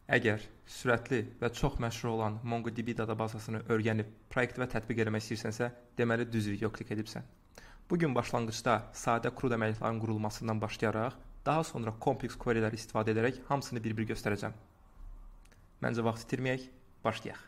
Əgər sürətli və çox məşhur olan MongoDB databazasını öyrənib proyekt və tətbiq etmək istəyirsənsə, deməli düz video klik edibsən. Bu gün başlanğıcda sadə CRUD əməliyyatlarının qurulmasından başlayaraq, daha sonra kompleks queryləri istifadə edərək hamısını bir-bir göstərəcəm. Məncə vaxt itirməyək, başlayaq.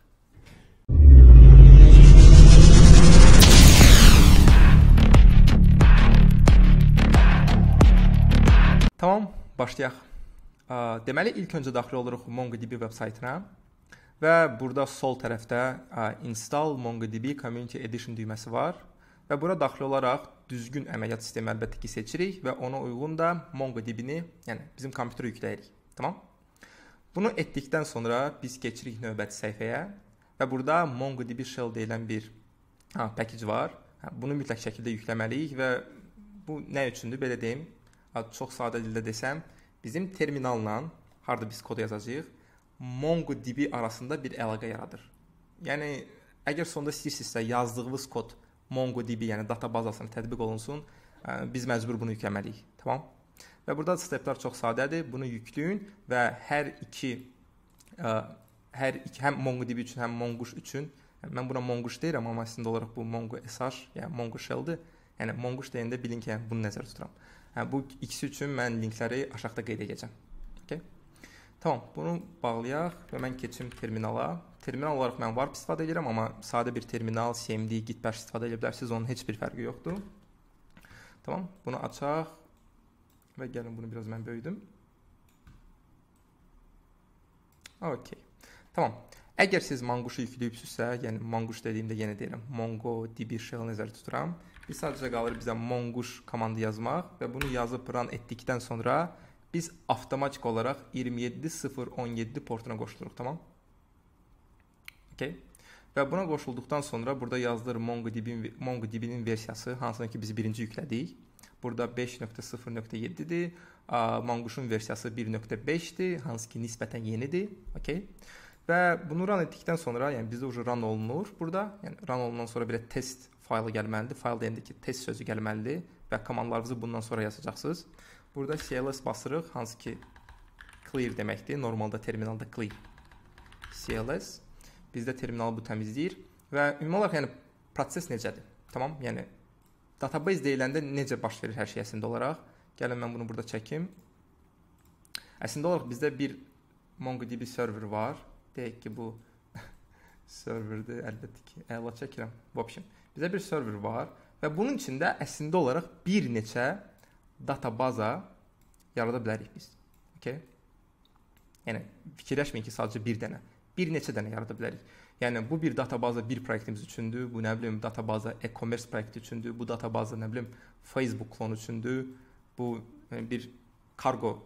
Tamam, başlayaq. Deməli, ilk öncə daxil oluruq MongoDB veb-saytına və burada sol tərəfdə Install MongoDB Community Edition düyməsi var və bura daxil olaraq düzgün əməliyyat sistemi əlbəttə ki seçirik və ona uyğun da MongoDB-ni, yəni bizim kompüterə yükləyirik. Tamam? Bunu etdikdən sonra biz keçirik növbəti səhifəyə və burada MongoDB Shell deyilən bir package var. Bunu mütləq şəkildə yükləməliyik və bu nə üçündür? Belə deyim, çox sadə dildə desəm, bizim terminalla, harada biz kod yazacağıq, MongoDB arasında bir əlaqə yaradır. Yəni, əgər sonda istəyirsinizsə yazdığınız kod MongoDB, yəni databazasına tətbiq olunsun, biz məcbur bunu yükləməliyik. Tamam? Və burada steplər çox sadədir. Bunu yükləyin və hər iki həm MongoDB üçün, həm Mongoose üçün, mən buna Mongoose deyirəm, amma əslində olaraq bu MongoSH, yəni Mongo Shell-dir. Yəni, Mongoose deyəndə bilin ki, bunu nəzərdə tuturam. Bu ikisi üçün mən linkləri aşağıda qeyd edəcəm. Okay? Tamam, bunu bağlayaq və mən keçim terminala. Terminal olaraq mən Warp istifadə edirəm, amma sadə bir terminal, CMD, Git Bash istifadə edə bilərsiniz, onun heç bir fərqi yoxdur. Tamam, bunu açaq və gəlin bunu biraz mən böyüdüm. Okay. Tamam. Əgər siz Mongoose yükləyibsizsə, yəni Mongoose dediyimdə yenə deyirəm, MongoDB Shell nəzərdə tuturam. Biz sadəcə qalır bizə Mongoose komandı yazmaq və bunu yazıb run etdikdən sonra biz avtomatik olaraq 27017 portuna qoşuluruq, tamam? Okay. Və buna qoşulduqdan sonra burada yazılır MongoDB-nin versiyası, hansını ki biz birinci yüklədik. Burada 5.0.7-dir, Mongoose-un versiyası 1.5-dir, hansı ki nisbətən yenidir. Okay. Və bunu run etdikdən sonra, yəni bizdə run olunur burada. Yəni run olundan sonra belə test faylı gəlməlidir. Fayl deyəndə ki, test sözü gəlməlidir və komandlarınızı bundan sonra yazacaqsınız. Burada CLS basırıq, hansı ki clear deməkdir. Normalda terminalda clear CLS. Bizdə terminal bu təmizləyir və ümumi olaraq yəni proses necədir? Tamam? Yəni database deyiləndə necə baş verir hər şey əslində olaraq? Gəlin mən bunu burada çəkim. Əslində olaraq bizdə bir MongoDB server var. Deyək ki, bu serverdir, əlbəttə ki, əla çəkirəm. Bu option. Bizə bir server var və bunun içində əslində olaraq bir neçə databaza yarada bilərik biz. Okay? Yəni, fikirləşməyin ki, sadəcə bir dənə. Bir neçə dənə yarada bilərik. Yəni, bu bir databaza bir proyektimiz üçündür. Bu, nə bilim, databaza e-commerce proyekti üçündür. Bu databaza, nə bilim, Facebook klonu üçündür. Bu, bir kargo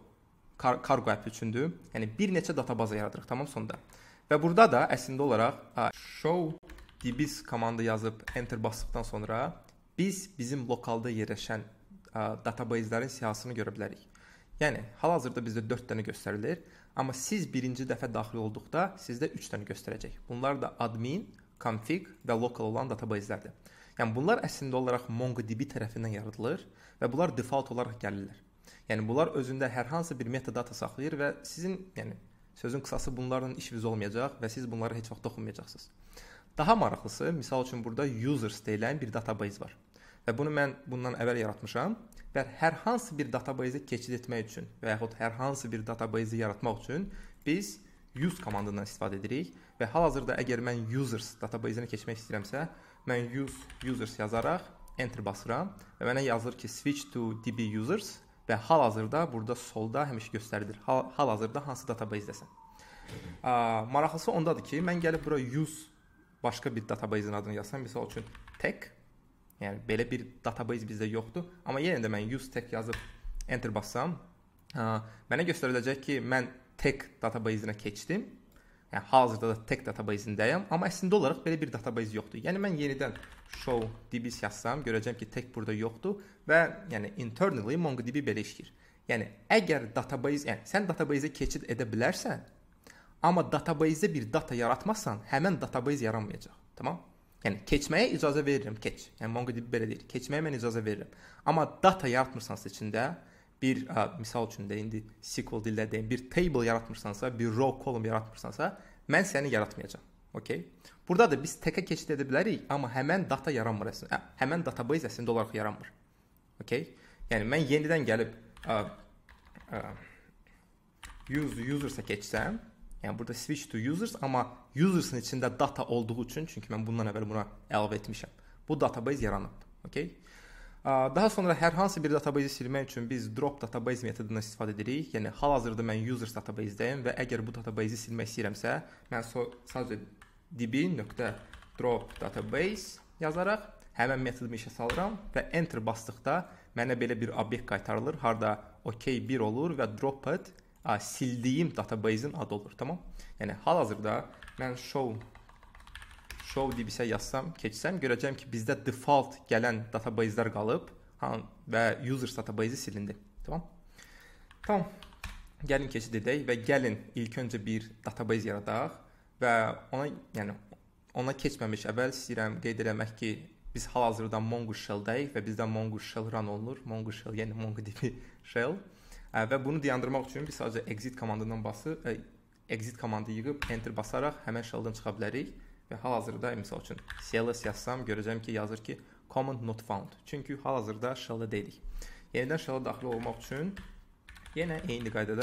app üçündür. Yəni, bir neçə databaza yaradırıq, tamam, sonda. Və burada da əslində olaraq show dbs komandı yazıb enter basdıqdan sonra biz bizim lokalda yerləşən databaselərin siyahısını görə bilərik. Yəni, hal-hazırda bizdə 4 dənə göstərilir, amma siz birinci dəfə daxil olduqda sizdə 3 dənə göstərəcək. Bunlar da admin, config və local olan databaselərdir. Yəni, bunlar əslində olaraq MongoDB tərəfindən yaradılır və bunlar default olaraq gəlirlər. Yəni, bunlar özündə hər hansı bir metadata saxlayır və sizin, yəni, sözün qısası bunlarla işiniz olmayacaq və siz bunlara heç vaxt toxunmayacaqsınız. Daha maraqlısı, misal üçün burada users deyilən bir database var. Və bunu mən bundan əvvəl yaratmışam və hər hansı bir database-i keçid etmək üçün və yaxud hər hansı bir database-i yaratmaq üçün biz use komandından istifadə edirik və hal-hazırda əgər mən users database-ini keçmək istəyirəmsə, mən users yazaraq enter basıram və mənə yazılır ki, switch to db users və hal-hazırda burada solda həmişə göstərilir. Hal-hazırda hansı database-dəsən. Maraqlısı ondadır ki, mən gəlib bura use başqa bir database-in adını yazsam, misal üçün tech, yəni belə bir database bizdə yoxdur, amma yenə də mən use tech yazıb enter bassam, mənə göstəriləcək ki, mən tech database-inə keçdim, yəni hal-hazırda da tech database-indəyəm, amma əslində olaraq belə bir database yoxdur. Yəni mən yenidən show dbs yazsam, görəcəm ki, tech burada yoxdur və yəni internally MongoDB belə işləyir. Yəni əgər database, yəni sən database-ə keçid edə bilərsən, amma database-də bir data yaratmazsan, həmin database yaranmayacaq. Tamam? Yəni keçməyə icazə verirəm, keç. Yəni MongoDB belə deyir. Keçməyə mən icazə verirəm. Amma data yaratmırsansa içində bir misal üçün də indi SQL dildə deyim, bir table yaratmırsansa, bir row column yaratmırsansa, mən səni yaratmayacağam. Okay? Burada da biz təkə keçid edə bilərik, amma həmən data yaranmır əslində. Həmən database əslində olaraq yaranmır. Okay? Yəni mən yenidən gəlib users'a keçsəm, yəni burada switch to users, amma users'ın içində data olduğu üçün, çünki mən bundan əvvəl buna əlavə etmişəm, bu database yaranıb. Okay? Daha sonra hər hansı bir database'i silmək üçün biz drop database metodundan istifadə edirik. Yəni hal-hazırda mən users database-dəyim və əgər bu database'i silmək istəyirəmsə, mən sadəcə db.drop database yazaraq həmən metodumu işə salıram və enter basdıqda mənə belə bir obyekt qaytarılır. Harda OK1 olur və dropped sildiyim database'in adı olur. Tamam? Yəni hal-hazırda mən show db-sə yazsam, keçsəm, görəcəm ki, bizdə default gələn database'lər qalıb və users database silindi. Tamam? Tamam. Gəlin keçid edək və gəlin ilk öncə bir database yaradaq və ona keçməmiş əvvəl istəyirəm qeyd eləmək ki, biz hal-hazırda Mongo Shell-dəyik və bizdə Mongo Shell run olunur. Mongo Shell, yəni MongoDB Shell. Və bunu dayandırmaq üçün biz sadəcə exit komandından exit komandı yığıb enter basaraq həmən shell-dan çıxa bilərik. Və hal-hazırda, misal üçün, CLS yazsam, görəcəm ki, yazır ki, command not found. Çünki hal-hazırda shell-da deyilik. Yenidən shell-a daxil olmaq üçün yenə eyni qaydada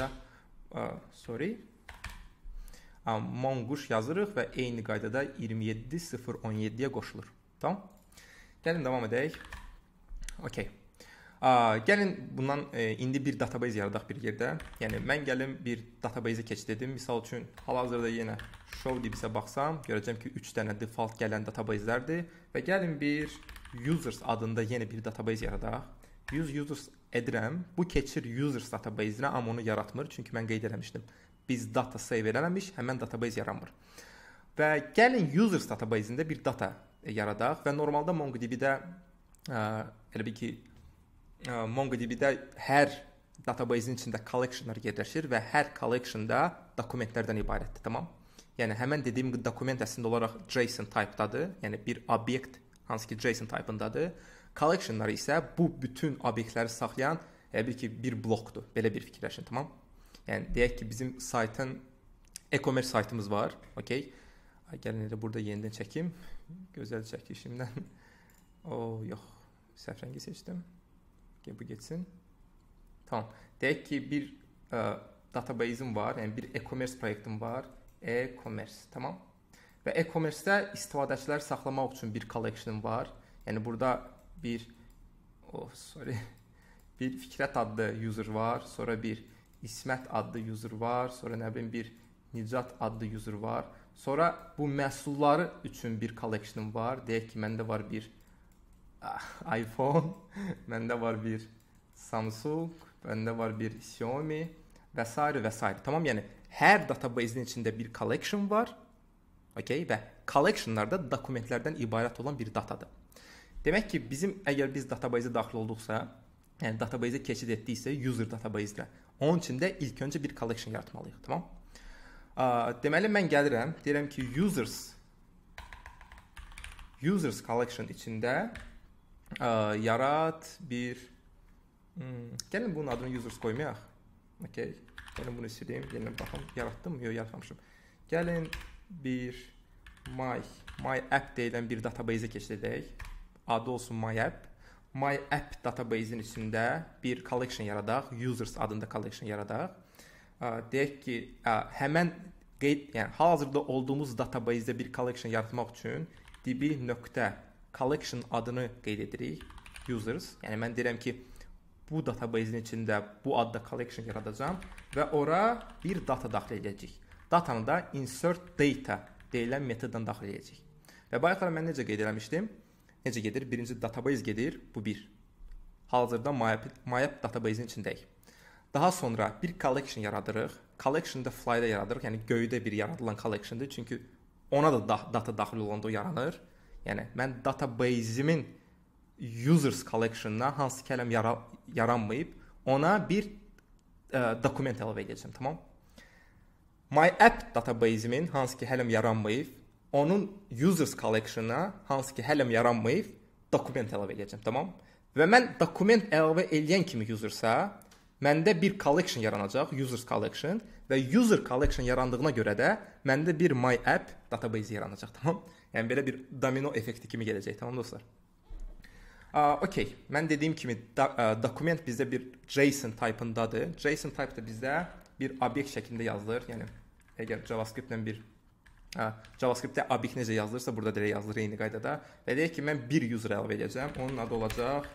mongosh yazırıq və eyni qaydada 27017-yə qoşulur. Tamam? Gəlin davam edək. Okay. Gəlin bundan indi bir database yaradaq bir yerdə. Yəni mən gəlim bir database-ə keçid edim. Misal üçün hal-hazırda yenə show db-sə baxsam, görəcəm ki 3 dənə default gələn database'lərdir və gəlin bir users adında yenə bir database yaradaq. Users edirəm. Bu keçir users database-nə, amma onu yaratmır. Çünki mən qeyd eləmişdim. Biz data save eləməmiş, həmən database yaranmır. Və gəlin users database-ində bir data yaradaq və normalda MongoDB-də elə bir ki MongoDB-də hər database-in içində collectionlar yerləşir və hər collection-da dokumentlərdən ibarətdir, tamam? Yəni həmən dediyim dokument əslində olaraq JSON type-dadır, yəni bir obyekt hansı ki JSON type-ındadır. Collection-lar isə bu bütün obyektləri saxlayan bir ki bir blokdur. Belə bir fikirləşin, tamam? Yəni deyək ki bizim saytın e-commerce saytımız var, okay? Gəlin elə burada yenidən çəkim. Gözəl çəkişimdən. Yox, səhv rəngi seçdim. Bu geçsin. Tamam. Deyək ki bir database'im var, yəni bir e-commerce proyektim var. E-commerce, tamam. Və e-commerce'də istifadəçilər saxlamaq üçün bir collection'ım var. Yəni burada bir Fikrət adlı user var, sonra bir İsmət adlı user var, sonra nə bilim bir Nicat adlı user var. Sonra bu məhsulları üçün bir collection'ım var. Deyək ki məndə var bir iPhone, məndə var bir Samsung, məndə var bir Xiaomi və s. və s. Tamam, yəni hər database'in içində bir collection var. Okay, və collectionlar da dokumentlərdən ibarət olan bir datadır. Demək ki, əgər biz database'ə daxil olduqsa, yəni database'ə keçid etdiksə user database-də, onun içində ilk öncə bir collection yaratmalıyıq, tamam? Deməli mən gəlirəm, deyirəm ki users collection içində yarat bir gəlin bunun adını users qoymayaq. Okay. Gəlin bunu sileyim, gəlin baxım, yaratdım mı? Yox, yaratmamışım. Gəlin bir my app deyilən bir database-ə keçid edək. Adı olsun my app. My app database-in içində bir collection yaradaq, users adında collection yaradaq. Deyək ki, həmən yəni hal-hazırda olduğumuz database-də bir collection yaratmaq üçün db.collection adını qeyd edirik, users. Yəni mən deyirəm ki, bu database-in içində bu adda collection yaradacağam və ora bir data daxil edəcəyik. Datanı da insert data deyilən metoddan daxil edəcəyik. Və bayaqlar mən necə qeyd eləmişdim? Necə gedir? Birinci database gedir, bu bir. Hal-hazırda my app database-in içindəyik. Daha sonra bir collection yaradırıq. Collection-da fly-da yaradırıq, yəni göydə bir yaradılan collection-dır. Çünki ona da data daxil olanda o yaranır. Yəni mən database-imin users collection-na hansı kələm yaranmayıb, ona bir dokument əlavə edəcəm, tamam? My app database-imin hansı ki hələm yaranmayıb, onun users collection-na hansı ki hələm yaranmayıb, dokument əlavə edəcəm, tamam? Və mən dokument əlavə eləyən kimi usersa, məndə bir collection yaranacaq, users collection və user collection yarandığına görə də məndə bir my app database yaranacaq, tamam? Yəni belə bir domino effekti kimi gələcək, tamam dostlar? Okay, mən dediyim kimi dokument bizdə bir JSON type-ındadır. JSON type da bizdə bir obyekt şəklində yazılır. Yəni əgər JavaScript-lə JavaScript-də obyekt necə yazılırsa, burada da yazılır eyni qaydada. Və deyək ki, mən bir user əlavə edəcəm. Onun adı olacaq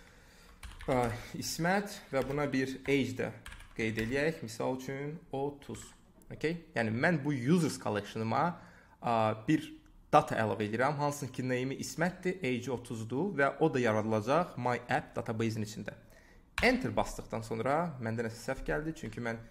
İsmət və buna bir age də qeyd eləyək. Misal üçün 30. Okay? Yəni mən bu users collection-ıma bir data əlavə edirəm. Hansının ki, name-i İsmətdir, age 30-dur və o da yaradılacaq my app database-in içində. Enter basdıqdan sonra məndə nəsə səhv gəldi. Çünki mən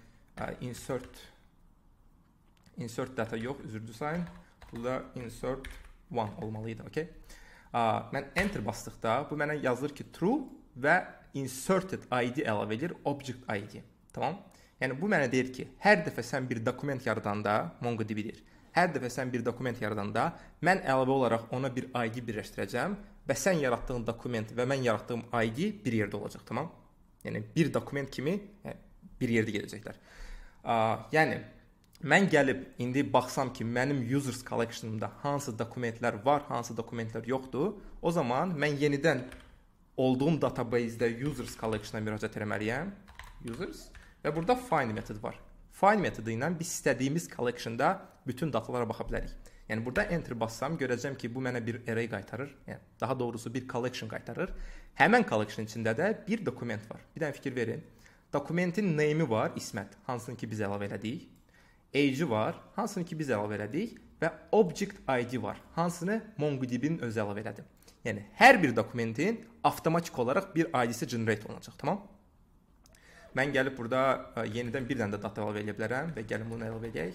insert data yox, üzürdü sayın. Burada insert one olmalıydı. Okay? Mən enter basdıqda bu mənə yazılır ki, true və inserted ID əlavə edir, object ID. Tamam? Yəni bu mənə deyir ki, hər dəfə sən bir dokument yaradanda, MongoDB-dir. Hər dəfə sən bir dokument yaradanda, mən əlavə olaraq ona bir ID birləşdirəcəm və sən yaratdığın dokument və mən yaratdığım ID bir yerdə olacaq, tamam? Yəni bir dokument kimi bir yerdə gələcəklər. Yəni mən gəlib indi baxsam ki, mənim users collection-ımda hansı dokumentlər var, hansı dokumentlər yoxdur, o zaman mən yenidən olduğum database-də users collection-a müraciət etməliyəm. Users və burada find metodu var. Find metodu ilə biz istədiyimiz collection-da bütün datalara baxa bilərik. Yəni burada enter bassam görəcəm ki, bu mənə bir array qaytarır. Yəni daha doğrusu bir collection qaytarır. Həmin collection içində də bir dokument var. Bir dənə fikir verin. Dokumentin name-i var, İsmət, hansını ki biz əlavə elədik. Age-i var, hansını ki biz əlavə elədik və object ID var, hansını MongoDB-nin özü əlavə elədi. Yəni hər bir dokumentin avtomatik olaraq bir ID-si generate olunacaq, tamam? Mən gəlib burada yenidən bir dənə də data əlavə edə bilərəm və gəlin bunu əlavə edək.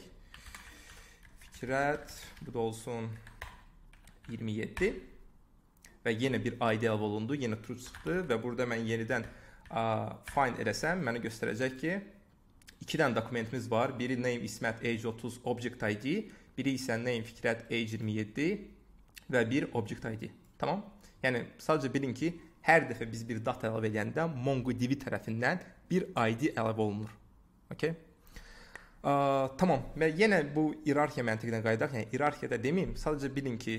Fikrət, bu da olsun 27 və yenə bir ID əlavə olundu, yenə true çıxdı və burada mən yenidən find eləsəm, mənə göstərəcək ki, iki dənə dokumentimiz var. Biri name İsmət age 30 object ID, biri isə name Fikrət age 27 və bir object ID. Tamam? Yəni sadəcə bilin ki, hər dəfə biz bir data əlavə edəndə MongoDB tərəfindən bir ID əlavə olunur. Okay? Tamam. Və yenə bu iyerarxiya məntiqinə qayıdaq. Yəni iyerarxiyada deməyim, sadəcə bilin ki,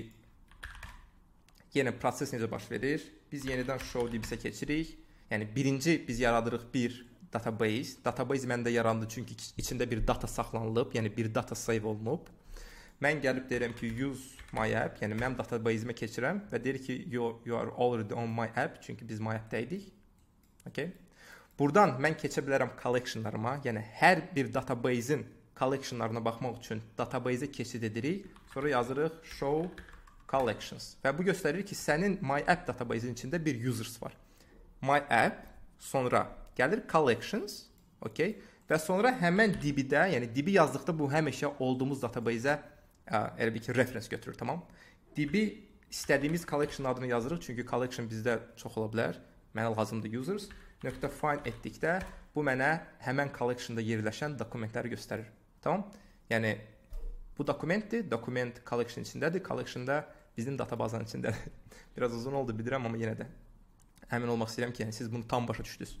yenə proses necə baş verir. Biz yenidən show DB-sə keçirik. Yəni birinci biz yaradırıq bir database. Database məndə yarandı çünki içində bir data saxlanılıb, yəni bir data save olunub. Mən gəlib deyirəm ki, use my app, yəni mənim database-imə keçirəm və deyir ki, you are already on my app, çünki biz my app-dəydik. Okay? Buradan mən keçə bilərəm collection-larıma, yəni hər bir database-in collection-larına baxmaq üçün database-ə keçid edirik, sonra yazırıq show collections və bu göstərir ki, sənin my app database-in içində bir users var. My app, sonra gəlir collections, okay? Və sonra həmən DB-də, yəni DB yazdıqda bu həmişə olduğumuz database-ə elə bir ki, reference götürür, tamam? DB istədiyimiz collection adını yazırıq, çünki collection bizdə çox ola bilər. Mənə lazımdır users. .find etdikdə bu mənə həmən collection-da yerləşən dokumentləri göstərir. Tamam? Yəni bu dokumentdir, dokument collection içindədir, collection-da bizim databazanın içindədir. Biraz uzun oldu bilirəm, amma yenə də əmin olmaq istəyirəm ki, yəni siz bunu tam başa düşdünüz.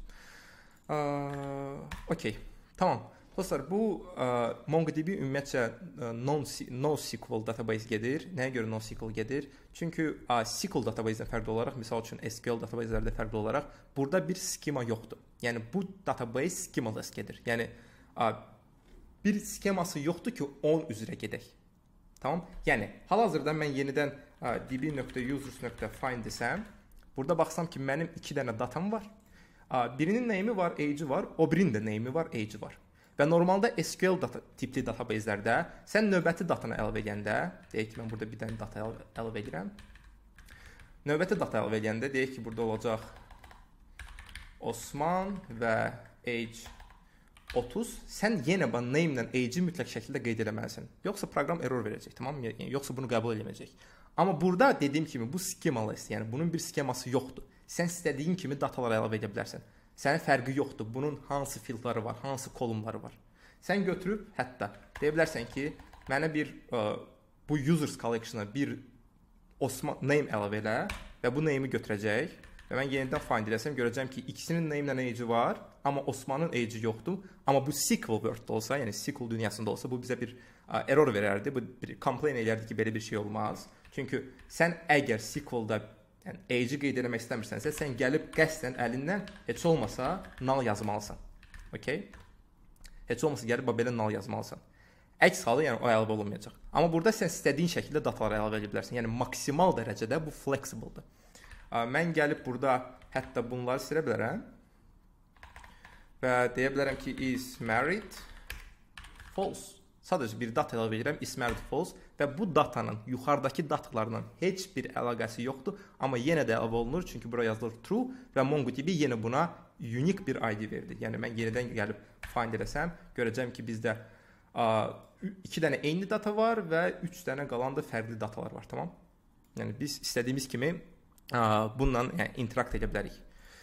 Okay, tamam. Dostlar, bu MongoDB ümumiyyətcə NoSQL database gedir. Nəyə görə NoSQL gedir? Çünki SQL database-dən fərqli olaraq, misal üçün SQL database-lərdə fərqli olaraq, burada bir skema yoxdur. Yəni bu database schemaless gedir. Yəni bir skeması yoxdur ki, 10 üzrə gedək. Tamam? Yəni hal-hazırda mən yenidən db.users.find desəm, burada baxsam ki, mənim 2 dənə datam var. Birinin name'i var, age'i var, o birinin də name'i var, age'i var. Və normalda SQL tipli database-lərdə sən növbəti datanı əlavə edəndə, deyək ki, mən burada bir dənə data əlavə edirəm. Növbəti data əlavə edəndə deyək ki, burada olacaq Osman və age 30. Sən yenə name ilə age-i mütləq şəkildə qeyd eləməlisən. Yoxsa proqram error verəcək, tamam mı? Yoxsa bunu qəbul eləməyəcək. Amma burada dediyim kimi bu schemaless, yəni bunun bir skeması yoxdur. Sən istədiyin kimi datalar əlavə edə bilərsən. Sənin fərqi yoxdur. Bunun hansı fieldları var, hansı kolumları var. Sən götürüb hətta deyə bilərsən ki, mənə bir bu users collection-a bir Osman name əlavə elə və bu name-i götürəcək. Və mən yenidən find eləsəm görəcəm ki, ikisinin name ilə age var, amma Osmanın age yoxdur. Amma bu SQL Word-da olsa, yəni SQL dünyasında olsa bu bizə bir error verərdi. Bu bir complain edərdi ki, belə bir şey olmaz. Çünki sən əgər SQL-da yəni age-i qeyd etmək istəmirsənsə, sən gəlib qəsdən əlindən heç olmasa null yazmalısan. Okay? Heç olmasa gəlib belə null yazmalısan. Əks halı yəni o əlavə olunmayacaq. Amma burada sən istədiyin şəkildə dataları əlavə edə bilərsən. Yəni maksimal dərəcədə bu flexible-dır. Mən gəlib burada hətta bunları silə bilərəm və deyə bilərəm ki, is married false. Sadəcə bir data əlavə edirəm, is married false və bu datanın yuxarıdakı datalarla heç bir əlaqəsi yoxdur, amma yenə də əlavə olunur çünki bura yazılır true və MongoDB yenə buna unique bir ID verdi. Yəni mən yenidən gəlib find eləsəm, görəcəm ki, bizdə 2 dənə eyni data var və 3 dənə qalan da fərqli datalar var, tamam? Yəni biz istədiyimiz kimi bununla yəni, interakt edə bilərik.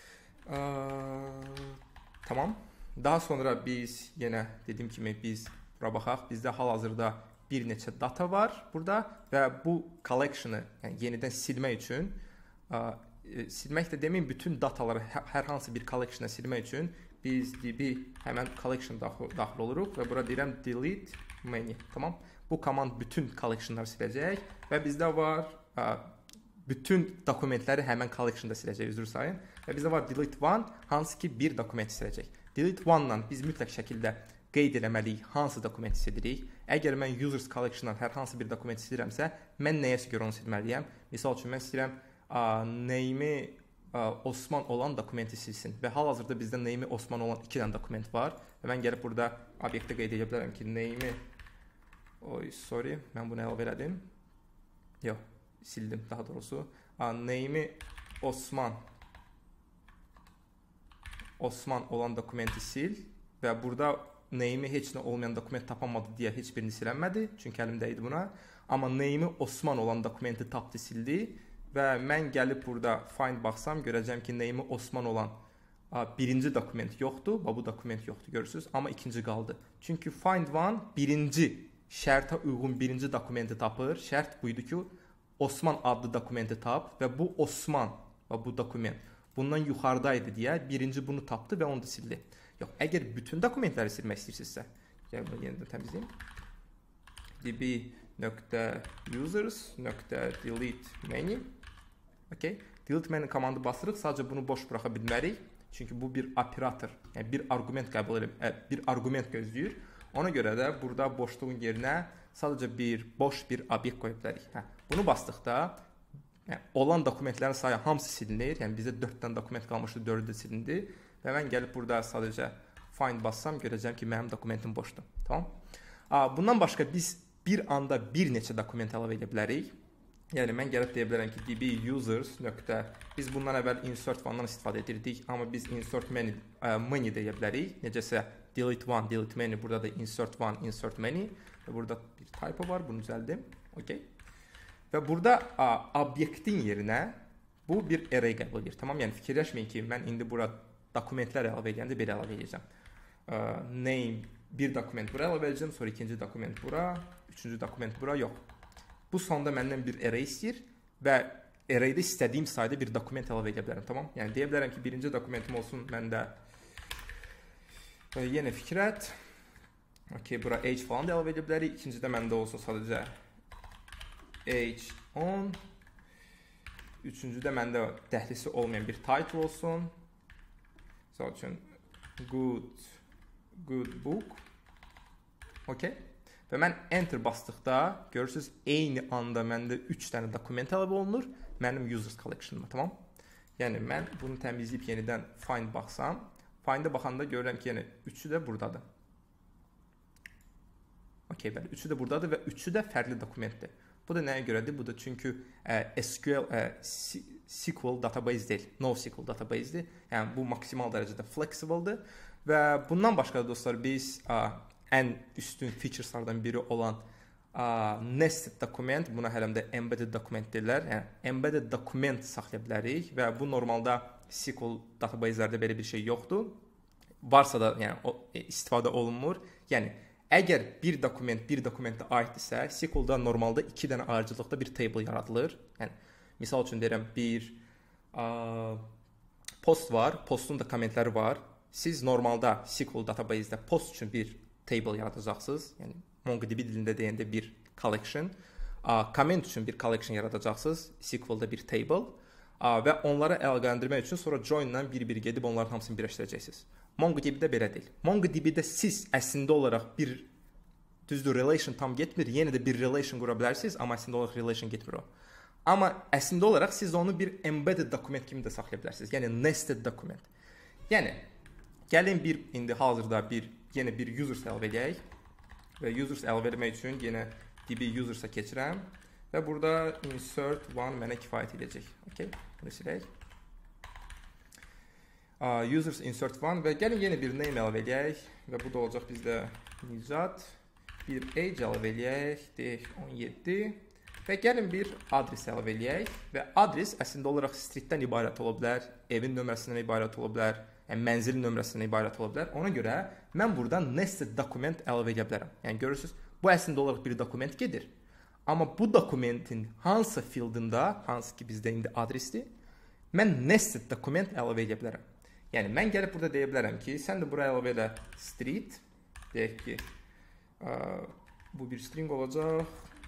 Tamam. Daha sonra biz yenə dediyim kimi biz bura baxaq. Bizdə hal-hazırda bir neçə data var burada və bu collection-ı yəni yenidən silmək üçün silmək də deməyim, bütün dataları hər hansı bir collection-a silmək üçün biz DB həmən collection daxil oluruq və bura deyirəm delete many. Tamam? Bu komand bütün collection-ları siləcək və bizdə var bütün dokumentləri həmən collection-da siləcək, üzr sayın. Və bizdə var delete one, hansı ki bir dokumenti siləcək. Delete one-la biz mütləq şəkildə qeyd eləməliyik hansı dokumenti silirik. Əgər mən users collection-dan hər hansı bir dokumenti silirəmsə, mən nəyəsə görə onu silməliyəm. Misal üçün mən istəyirəm name-i Osman olan dokumenti silsin və hal-hazırda bizdə name-i Osman olan 2 dənə dokument var və mən gəlib burada obyektə qeyd edə bilərəm ki, name-i mən bunu əlavə elədim. Yox, sildim daha doğrusu. Name-i Osman olan dokumenti sil və burada name-i heç nə olmayan dokument tapamadı deyə heç birini silənmədi, çünki əlimdə idi buna. Amma name-i Osman olan dokumenti tapdı, sildi və mən gəlib burada find baxsam, görəcəm ki, name-i Osman olan birinci dokument yoxdur, bu dokument yoxdur, görürsünüz, amma ikinci qaldı. Çünki find one birinci şərtə uyğun birinci dokumenti tapır. Şərt buydu ki, Osman adlı dokumenti tap və bu Osman və bu dokument bundan yuxarıdaydı deyə birinci bunu tapdı və onu da sildi. Yox, əgər bütün dokumentləri silmək istəyirsinizsə, gəl bunu yenidən təmizləyim. db.users.delete many. Okay. Delete many komandı basırıq, sadəcə bunu boş buraxa bilmərik. Çünki bu bir operator, yəni bir arqument qəbul edib, bir arqument gözləyir. Ona görə də burada boşluğun yerinə sadəcə boş bir obyekt qoya bilərik. Bunu basdıqda yəni, olan dokumentlərin sayı hamısı silinir. Yəni bizdə 4 dənə dokument qalmışdı, 4-ü də silindi. Və mən gəlib burada sadəcə find bassam, görəcəm ki, mənim dokumentim boşdur. Tamam? Bundan başqa biz bir anda bir neçə dokument əlavə edə bilərik. Yəni mən gəlib deyə bilərəm ki, db users. Biz bundan əvvəl insert one-dan istifadə edirdik, amma biz insert many deyə bilərik. Necəsə delete one, delete many, burada da insert one, insert many. Və burada bir typo var, bunu düzəldim. Okay. Və burada obyektin yerinə bu bir array qəbul edir. Tamam? Yəni fikirləşməyin ki, mən indi bura dokumentlər əlavə edəndə belə əlavə edəcəm. Name bir dokument bura əlavə edəcəm, sonra ikinci dokument bura, üçüncü dokument bura, yox. Bu sonda məndən bir array istəyir və arraydə istədiyim sayda bir dokument əlavə edə bilərəm. Tamam? Yəni deyə bilərəm ki, birinci dokumentim olsun məndə yenə fikrət. Okay, bura age falan da əlavə edə bilərik. İkincidə məndə olsun sadəcə age on. Üçüncüdə məndə dəhlisi olmayan bir title olsun. Misal üçün good book. Okay. Və mən enter basdıqda görürsünüz eyni anda məndə 3 dənə dokument əlavə olunur mənim users collection-ıma, tamam? Yəni mən bunu təmizləyib yenidən find baxsam, find-a baxanda görürəm ki, yəni 3-ü də buradadır. Okay, bəli, 3-ü də buradadır və 3-ü də fərqli dokumentdir. Bu da nəyə görədir? Bu da çünki SQL database deyil, NoSQL database'dir. Yəni bu maksimal dərəcədə flexible-dır və bundan başqa da dostlar biz ən üstün featureslardan biri olan nested dokument, buna hələm də embedded dokument deyirlər. Yəni embedded dokument saxlaya bilərik və bu normalda SQL database'lərdə belə bir şey yoxdur. Varsa da yəni istifadə olunmur. Yəni əgər bir dokumentə aiddirsə, SQL-da normalda 2 dənə ayrıcılıqda bir table yaradılır. Yəni misal üçün deyirəm, bir Post var. Postun da kommentləri var. Siz normalda SQL database'də post üçün bir table yaradacaqsınız. Yəni MongoDB dilində deyəndə bir collection. Comment üçün bir collection yaradacaqsınız. SQL-da bir table. Və onları əlaqələndirmək üçün sonra join-la bir-bir gedib onların hamısını birləşdirəcəksiniz. MongoDB-də belə deyil. MongoDB-də siz əslində olaraq bir düzdür relation tam getmir. Yenə də bir relation qura bilərsiniz, amma əslində olaraq relation getmir o. Amma əslində olaraq siz onu bir embedded document kimi də saxlaya bilərsiniz. Yəni nested document. Yəni gəlin indi hazırda yenə bir users əlavə edək və users əlavə etmək üçün yenə db users'a keçirəm və burada insert one mənə kifayət edəcək. Okay? Bunu silək. Users insert one və gəlin yenə bir name əlavə edək və bu da olacaq bizdə Nicat. Bir age əlavə edək, deyək 17 və gəlin bir adres əlavə edək və adres əslində olaraq streetdən ibarət ola bilər, evin nömrəsindən ibarət ola bilər, yəni mənzilin nömrəsindən ibarət ola bilər. Ona görə mən buradan nested document əlavə edə bilərəm. Yəni görürsünüz, bu əslində olaraq bir dokument gedir. Amma bu dokumentin hansı fieldında, hansı ki bizdə indi adresdir, mən nested document əlavə edə bilərəm. Yəni mən gəlib burada deyə bilərəm ki, sən də buraya əlavə elə street, deyək ki, bu bir string olacaq,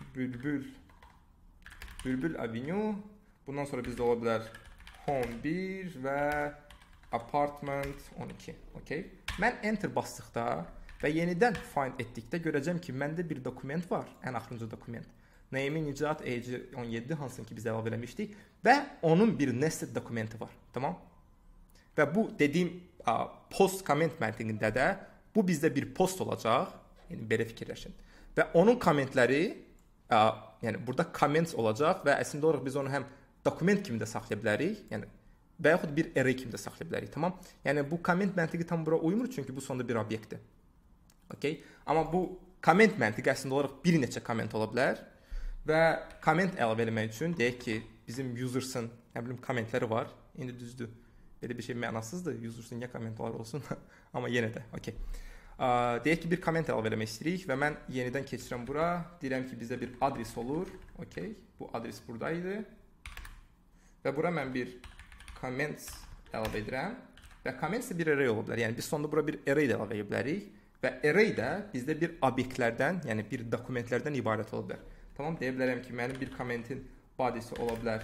Bülbül Avenue, bundan sonra bizdə ola bilər home 1 və apartment 12, okay? Mən enter basdıqda və yenidən find etdikdə görəcəm ki, məndə bir dokument var, ən axırıncı dokument. Name Nicat age 17, hansını ki biz əlavə eləmişdik və onun bir nested dokumenti var, tamam? Və bu dediyim post comment məntiqində də bu bizdə bir post olacaq, yəni belə fikirləşin. Və onun kommentləri, yəni burada comments olacaq və əslində olaraq biz onu həm dokument kimi də saxlaya bilərik, yəni və yaxud bir array kimi də saxlaya bilərik, tamam? Yəni bu comment məntiqi tam bura uymur çünki bu sonda bir obyektdir. Okay? Amma bu comment məntiqi əslində olaraq bir neçə comment ola bilər və comment əlavə etmək üçün deyək ki, bizim users'ın, nə bilim, kommentləri var. İndi düzdür. Belə bir şey mənasızdır. Users'ın niyə kommentlər olsun? Amma yenə də, okay. Deyək ki, bir comment əlavə etmək istəyirik və mən yenidən keçirəm bura. Deyirəm ki, bizdə bir adres olur. Okay. Bu adres buradaydı. Və bura mən bir comments əlavə edirəm. Və comments də bir array ola bilər. Yəni biz sonda bura bir array də əlavə edə bilərik. Və array də bizdə bir obyektlərdən, yəni bir dokumentlərdən ibarət ola bilər. Tamam, deyə bilərəm ki, mənim bir commentin body'si ola bilər.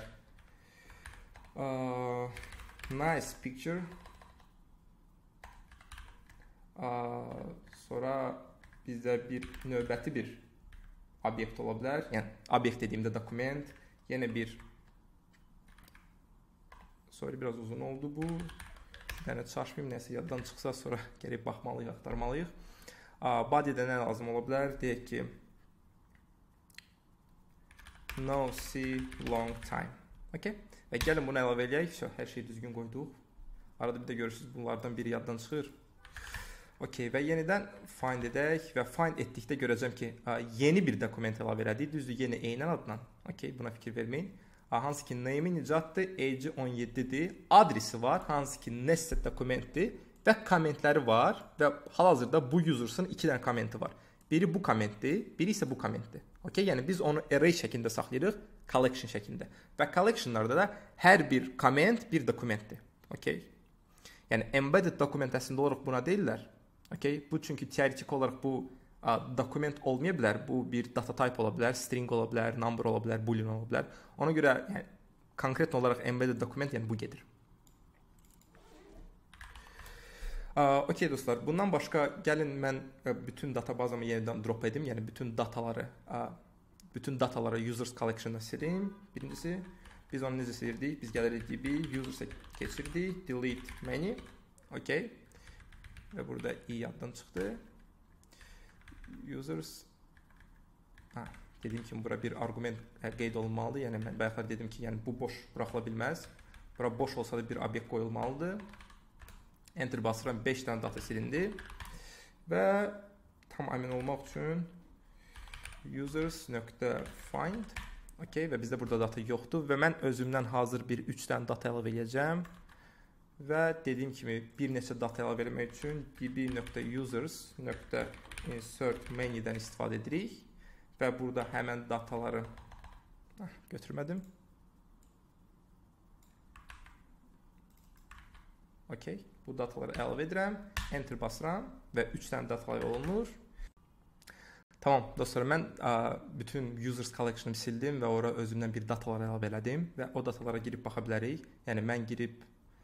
Nice picture. Sonra bizdə bir növbəti bir obyekt ola bilər. Yəni obyekt dediyimdə dokument, yenə bir biraz uzun oldu bu. Yəni çaşmayım, nəsə yaddan çıxsa sonra gəlib baxmalıyıq, axtarmalıyıq. Body'də nə lazım ola bilər? Deyək ki, no see long time. Okay? Və gəlin bunu əlavə eləyək. Hər şeyi düzgün qoyduq. Arada bir də görürsünüz, bunlardan biri yaddan çıxır. Okay, və yenidən find edək və find etdikdə görəcəm ki, yeni bir dokument əlavə elədik. Düzdür, yenə eyni adla. Okay, buna fikir verməyin. Hansı ki name Nicatdır, age 17'dir, adresi var, hansı ki nested dokumentdir və kommentləri var və hal-hazırda bu users'ın 2 dənə kommenti var. Biri bu kommentdir, biri isə bu kommentdir. Okay, yəni biz onu array şəklində saxlayırıq, collection şəklində. Və collectionlarda da hər bir komment bir dokumentdir. Okay? Yəni embedded dokument əslində olaraq buna deyirlər. Okay? Bu çünki teoretik olaraq bu dokument olmaya bilər. Bu bir data type ola bilər, string ola bilər, number ola bilər, boolean ola bilər. Ona görə yəni, konkret olaraq embedded dokument yəni bu gedir. Okay dostlar, bundan başqa gəlin mən bütün databazamı yenidən drop edim. Yəni bütün dataları users collection'a silim. Birincisi, biz onu necə silirdik? Biz gəlirik db, users'a keçirdik, delete many. Okay. Və burada i addan çıxdı. Users dediyim kimi bura bir arqument qeyd olunmalıdır. Yəni mən bayaqlar dedim ki, yəni bu boş buraxıla bilməz. Bura boş olsa da bir obyekt qoyulmalıdır. Enter basıram, 5 dənə data silindi. Və tam əmin olmaq üçün users.find okay, və bizdə burada data yoxdur və mən özümdən hazır bir 3 dənə data əlavə edəcəm. Və dediyim kimi bir neçə data əlavə etmək üçün db.users.insert many-dən istifadə edirik və burada həmən dataları götürmədim. Okay. Bu dataları əlavə edirəm, enter basıram və 3 dənə data olunur. Tamam dostlar, mən bütün users collection'ımı sildim və ora özümdən bir datalar əlavə elədim və o datalara girib baxa bilərik. Yəni mən girib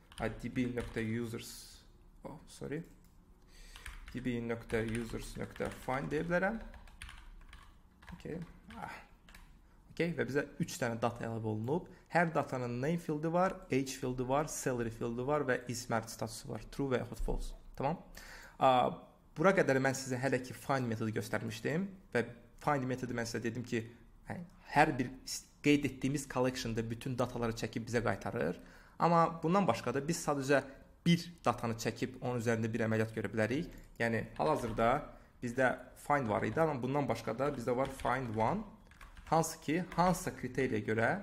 db.users.find deyə bilərəm. Okay. Və bizə 3 dənə data əlavə olunub. Hər datanın name fieldi var, age fieldi var, salary fieldi var və ismərd statusu var. True və yaxud false. Tamam. Bura qədər mən sizə hələ ki find metodu göstərmişdim və find metodu mən sizə dedim ki, hər bir qeyd etdiyimiz collection'da bütün dataları çəkib bizə qaytarır. Amma bundan başqa da biz sadəcə bir datanı çəkib onun üzərində bir əməliyyat görə bilərik. Yəni hal-hazırda bizdə find var idi, amma bundan başqa da bizdə var find one, hansı ki hansısa kriteriya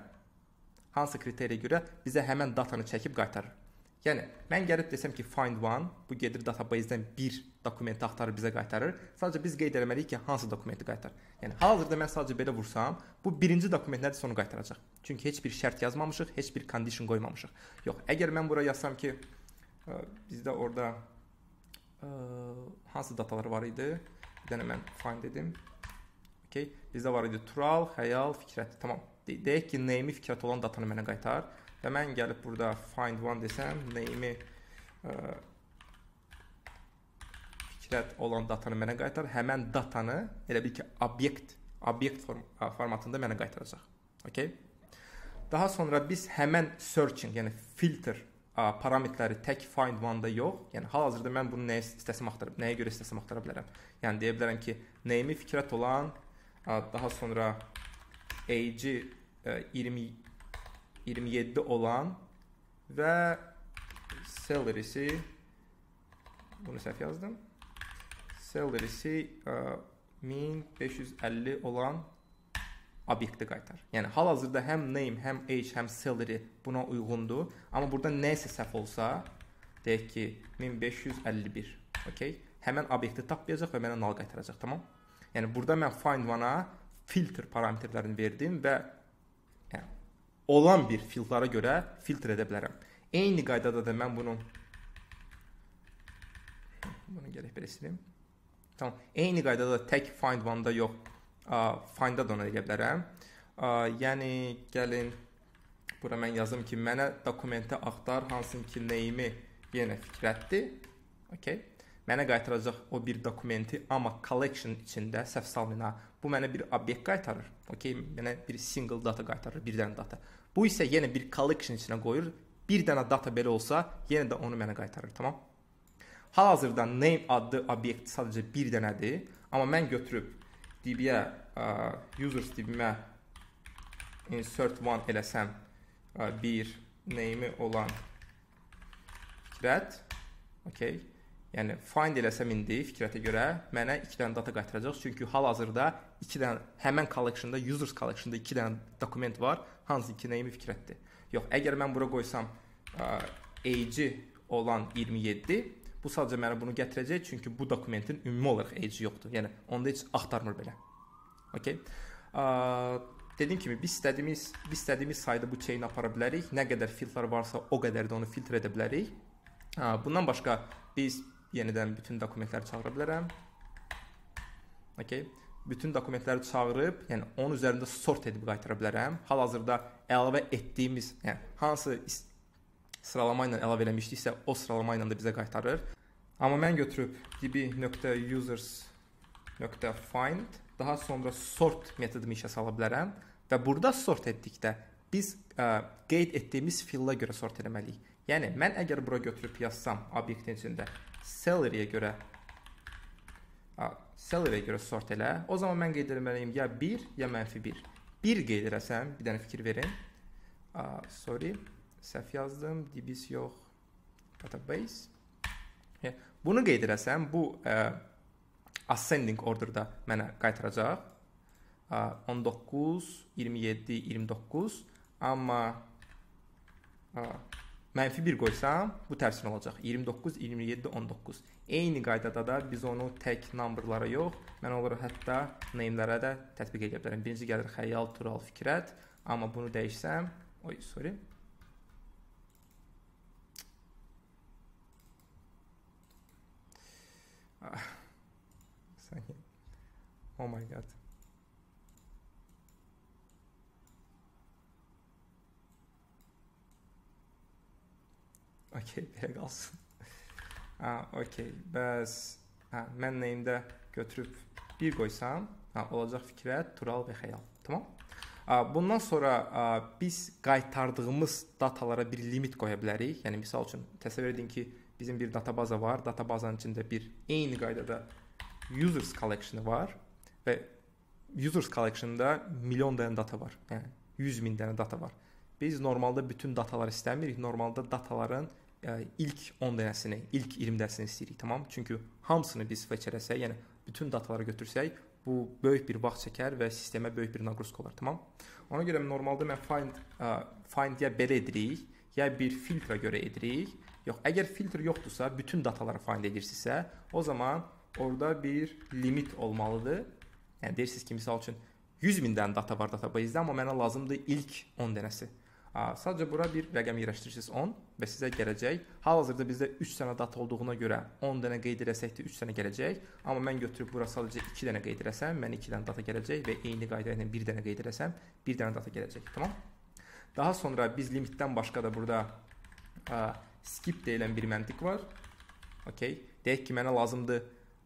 görə bizə həmən datanı çəkib qaytarır. Yəni mən gəlib desəm ki find one, bu gedir database'dən bir dokumenti axtarır bizə qaytarır. Sadəcə biz qeyd etməliyik ki hansı dokumenti qaytarır. Yəni hal-hazırda mən sadəcə belə vursam, bu birinci dokument nədirsə onu qaytaracaq. Çünki heç bir şərt yazmamışıq, heç bir condition qoymamışıq. Yox, əgər mən bura yazsam ki bizdə orada hansı datalar var idi? Bir dənə mən find dedim. Okay. Bizdə var idi Tural, Xəyal, Fikrət. Tamam. Deyək ki name'i Fikrət olan datanı mənə qaytar. Və mən gəlib burada find one desəm, name'i Fikrət olan datanı mənə qaytar. Həmən datanı elə bil ki obyekt formatında mənə qaytaracaq. Okay. Daha sonra biz həmən searching, yəni filter parametrləri tək find one-da yox. Yəni hal-hazırda mən bunu nəyə görə istəsəm axtara bilərəm. Yəni deyə bilərəm ki, name'i Fikrət olan, daha sonra age 27 olan və salary'si, bunu səhv yazdım, salary'si 1550 olan obyekti qaytar. Yəni hal-hazırda həm name, həm age, həm salary buna uyğundur. Amma burada nəsə səhv olsa, deyək ki 1551. Okay? Həmən obyekti tapmayacaq və mənə null qaytaracaq. Tamam? Yəni burada mən find one-a filter parametrlərini verdim və olan bir filtrlara görə filtr edə bilərəm. Eyni qaydada da mən bunu gələk belə sileyim. Tamam. Eyni qaydada da tək find one-da yox, find-da da ona edə bilərəm. Yəni gəlin bura mən yazım ki, mənə dokumenti axtar, hansı ki name'i yenə Fikrətdir. Okay. Mənə qaytaracaq o bir dokumenti, amma collection içində səhv salmayın. Bu mənə bir obyekt qaytarır. Okay. Mənə bir single data qaytarır, bir dənə data. Bu isə yenə bir collection içinə qoyur. Bir dənə data belə olsa, yenə də onu mənə qaytarır. Tamam. Hal-hazırda name adlı obyekt sadəcə bir dənədir. Amma mən götürüb DB-yə, users DB-mə insert one eləsəm, bir name'i olan Fikrət. Okay. Yəni find eləsəm indi Fikrətə görə mənə 2 dənə data qaytaracaq. Çünki hal-hazırda 2 dənə həmən collection'da, users collection'da 2 dənə dokument var. Hansı ki name'i Fikrətdir. Yox, əgər mən bura qoysam age olan 27, bu sadəcə mənə bunu gətirəcək. Çünki bu dokumentin ümumi olaraq age yoxdur. Yəni onda heç axtarmır belə. Okay. Dediyim kimi biz istədiyimiz sayda bu chain apara bilərik. Nə qədər filtr varsa o qədər də onu filtr edə bilərik. Bundan başqa biz yenidən bütün dokumentləri çağıra bilərəm. Okay. Bütün dokumentləri çağırıb, yəni onun üzərində sort edib qaytara bilərəm. Hal-hazırda əlavə etdiyimiz, yəni hansı sıralama ilə əlavə eləmişdiksə, o sıralama ilə də bizə qaytarır. Amma mən götürüb db.users.find, daha sonra sort metodumu işə sala bilərəm və burada sort etdikdə biz qeyd etdiyimiz field'a görə sort eləməliyik. Yəni mən əgər bura götürüb yazsam obyektin içində salary'yə görə sort elə, o zaman mən qeyd etməliyim ya 1 ya -1. 1 qeyd etsəm, bir dənə fikir verin. Sorry, səhv yazdım, dbs yox, database. Bunu qeyd etsəm, bu ascending order'da mənə qaytaracaq. 19, 27, 29, amma -1 qoysam, bu tərsinə olacaq. 29, 27, 19. Eyni qaydada da biz onu tək numberlara yox, mən onları hətta name'lərə də tətbiq edə bilərəm. Birinci gəlir Xəyal, Tural, Fikrət. Amma bunu dəyişsəm, Sanki. Oh my god. Okey, belə qalsın. Okey, bəs mən neyimdə götürüb bir qoysam, olacaq fikrət, Tural və xəyal. Tamam? Bundan sonra biz qaytardığımız datalara bir limit qoya bilərik. Yəni, misal üçün, təsəvvür edin ki, bizim bir databaza var. Databazanın içində bir eyni qaydada users collection var və users collection-da milyon dənə data var. Yəni, 100 min dənə data var. Biz normalda bütün dataları istəmirik. Normalda dataların ilk 10 dənəsini, ilk 20 dənəsini istəyirik, tamam? Çünki hamısını biz fetch eləsək, yəni bütün dataları götürsək, bu böyük bir vaxt çəkər və sistemə böyük bir naqruzka olar, tamam? Ona görə normalda mən find ya belə edirik, ya bir filtrə görə edirik. Yox, əgər filtr yoxdursa, bütün dataları find edirsinizsə, o zaman orada bir limit olmalıdır. Yəni deyirsiniz ki, misal üçün 100 min dənə data var databasedə, amma mənə lazımdır ilk 10 dənəsi. Sadəcə bura bir rəqəm yerləşdirirsiniz 10 və sizə gələcək. Hal-hazırda bizdə 3 dənə data olduğuna görə 10 dənə qeyd eləsək də 3 dənə gələcək. Amma mən götürüb bura sadəcə 2 dənə qeyd eləsəm, mən 2 dənə data gələcək və eyni qayda ilə 1 dənə qeyd eləsəm, 1 dənə data gələcək. Tamam? Daha sonra biz limitdən başqa da burada skip deyilən bir məntiq var. Okay. Deyək ki, mənə lazımdır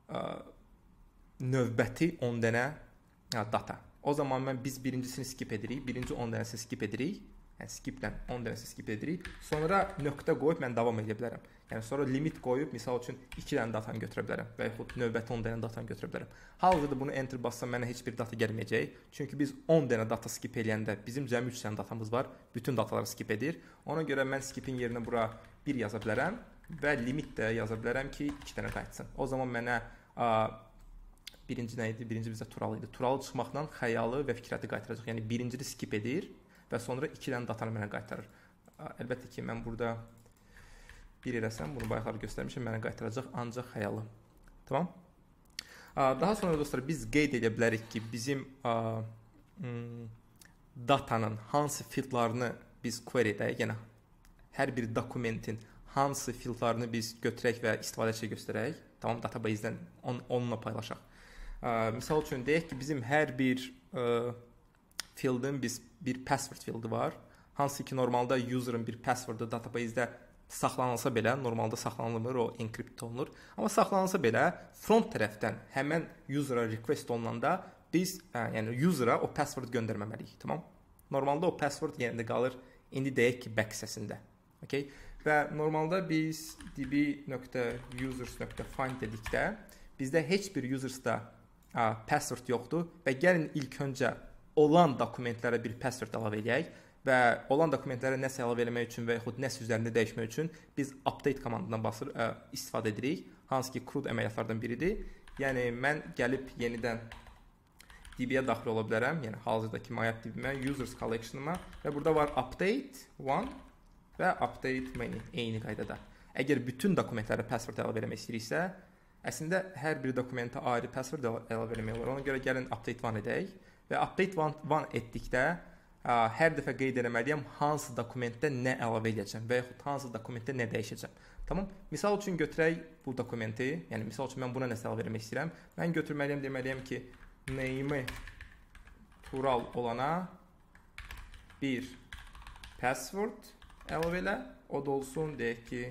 növbəti 10 dənə data. O zaman biz birincisini skip edirik, birinci 10 dənəsini skip edirik. Yəni skipdən 10 dənəsi skip edirik. Sonra nöqtə qoyub mən davam edə bilərəm. Yəni sonra limit qoyub, misal üçün 2 dənə datanı götürə bilərəm və yaxud növbəti 10 dənə datanı götürə bilərəm. Hal-hazırda bunu enter bassam mənə heç bir data gəlməyəcək. Çünki biz 10 dənə data skip eləyəndə bizim cəmi 3 dənə datamız var. Bütün dataları skip edir. Ona görə mən skipin yerinə bura 1 yaza bilərəm və limit də yaza bilərəm ki, 2 dənə qayıtsın. O zaman mənə birinci nə idi? Birinci bizə Tural idi. Turalı çıxmaqla xəyalı və fikrəti qaytaracaq. Yəni birincini skip edir və sonra 2 dənə datanı mənə qaytarır. Əlbəttə ki, mən burada 1 eləsəm, bunu bayaqlar göstərmişəm, mənə qaytaracaq ancaq xəyalı. Tamam? Daha sonra dostlar, biz qeyd edə bilərik ki, bizim datanın hansı fieldlarını biz query edək, yəni hər bir dokumentin hansı fieldlarını biz götürək və istifadəçiyə göstərək. Tamam, databasedən onunla paylaşaq. Misal üçün, deyək ki, bizim hər bir fieldin bir password fieldi var. Hansı ki, normalda user'ın bir passwordu databasedə saxlanılsa belə, normalda saxlanılmır, o encrypt olunur. Amma saxlanılsa belə, front tərəfdən həmən user'a request olunanda biz, yəni user'a o password göndərməməliyik, tamam? Normalda o password yerində qalır, indi deyək ki, back hissəsində. Okay? Və normalda biz db.users.find dedikdə, bizdə heç bir users'da password yoxdur və gəlin ilk öncə olan dokumentlərə bir password əlavə edək və olan dokumentlərə nəsə əlavə eləmək üçün və yaxud nəsə üzərində dəyişmək üçün biz update komandından istifadə edirik. Hansı ki, CRUD əməliyyatlardan biridir. Yəni, mən gəlib yenidən DB-yə daxil ola bilərəm. Yəni, hazırdakı MyApp-DB-mə, users collection-ıma və burada var update one və update many eyni qaydada. Əgər bütün dokumentlərə password əlavə eləmək istəyiriksə, əslində hər bir dokumentə ayrı password əlavə eləmək olar. Ona görə gəlin update one edək. Və update one etdikdə hər dəfə qeyd eləməliyəm hansı dokumentdə nə əlavə edəcəm və yaxud hansı dokumentdə nə dəyişəcəm. Tamam? Misal üçün götürək bu dokumenti, yəni misal üçün mən buna nəsə əlavə eləmək istəyirəm. Mən götürməliyəm, deməliyəm ki, name-i Tural olana bir password əlavə elə, o da olsun, deyək ki,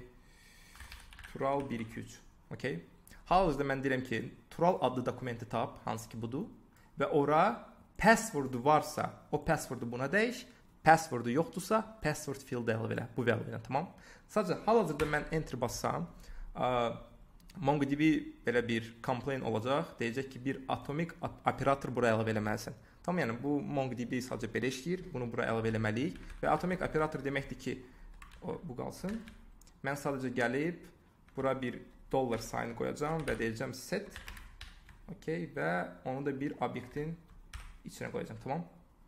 Tural 123. Okay? Hal-hazırda mən deyirəm ki, Tural adlı dokumenti tap, hansı ki budur və ora passwordu varsa, o passwordu buna dəyiş, passwordu yoxdursa, password field əlavə elə, bu value ilə, tamam? Sadəcə, hal-hazırda mən enter bassam, MongoDB belə bir complaint olacaq, deyəcək ki, bir atomik operator bura əlavə eləməlisən. Tamam, yəni bu MongoDB sadəcə belə işləyir, bunu bura əlavə eləməliyik və atomik operator deməkdir ki, bu qalsın. Mən sadəcə gəlib, bura bir dollar sign qoyacağım və deyəcəm set, okay, və onu da bir obyektin içine koyacağım, tamam.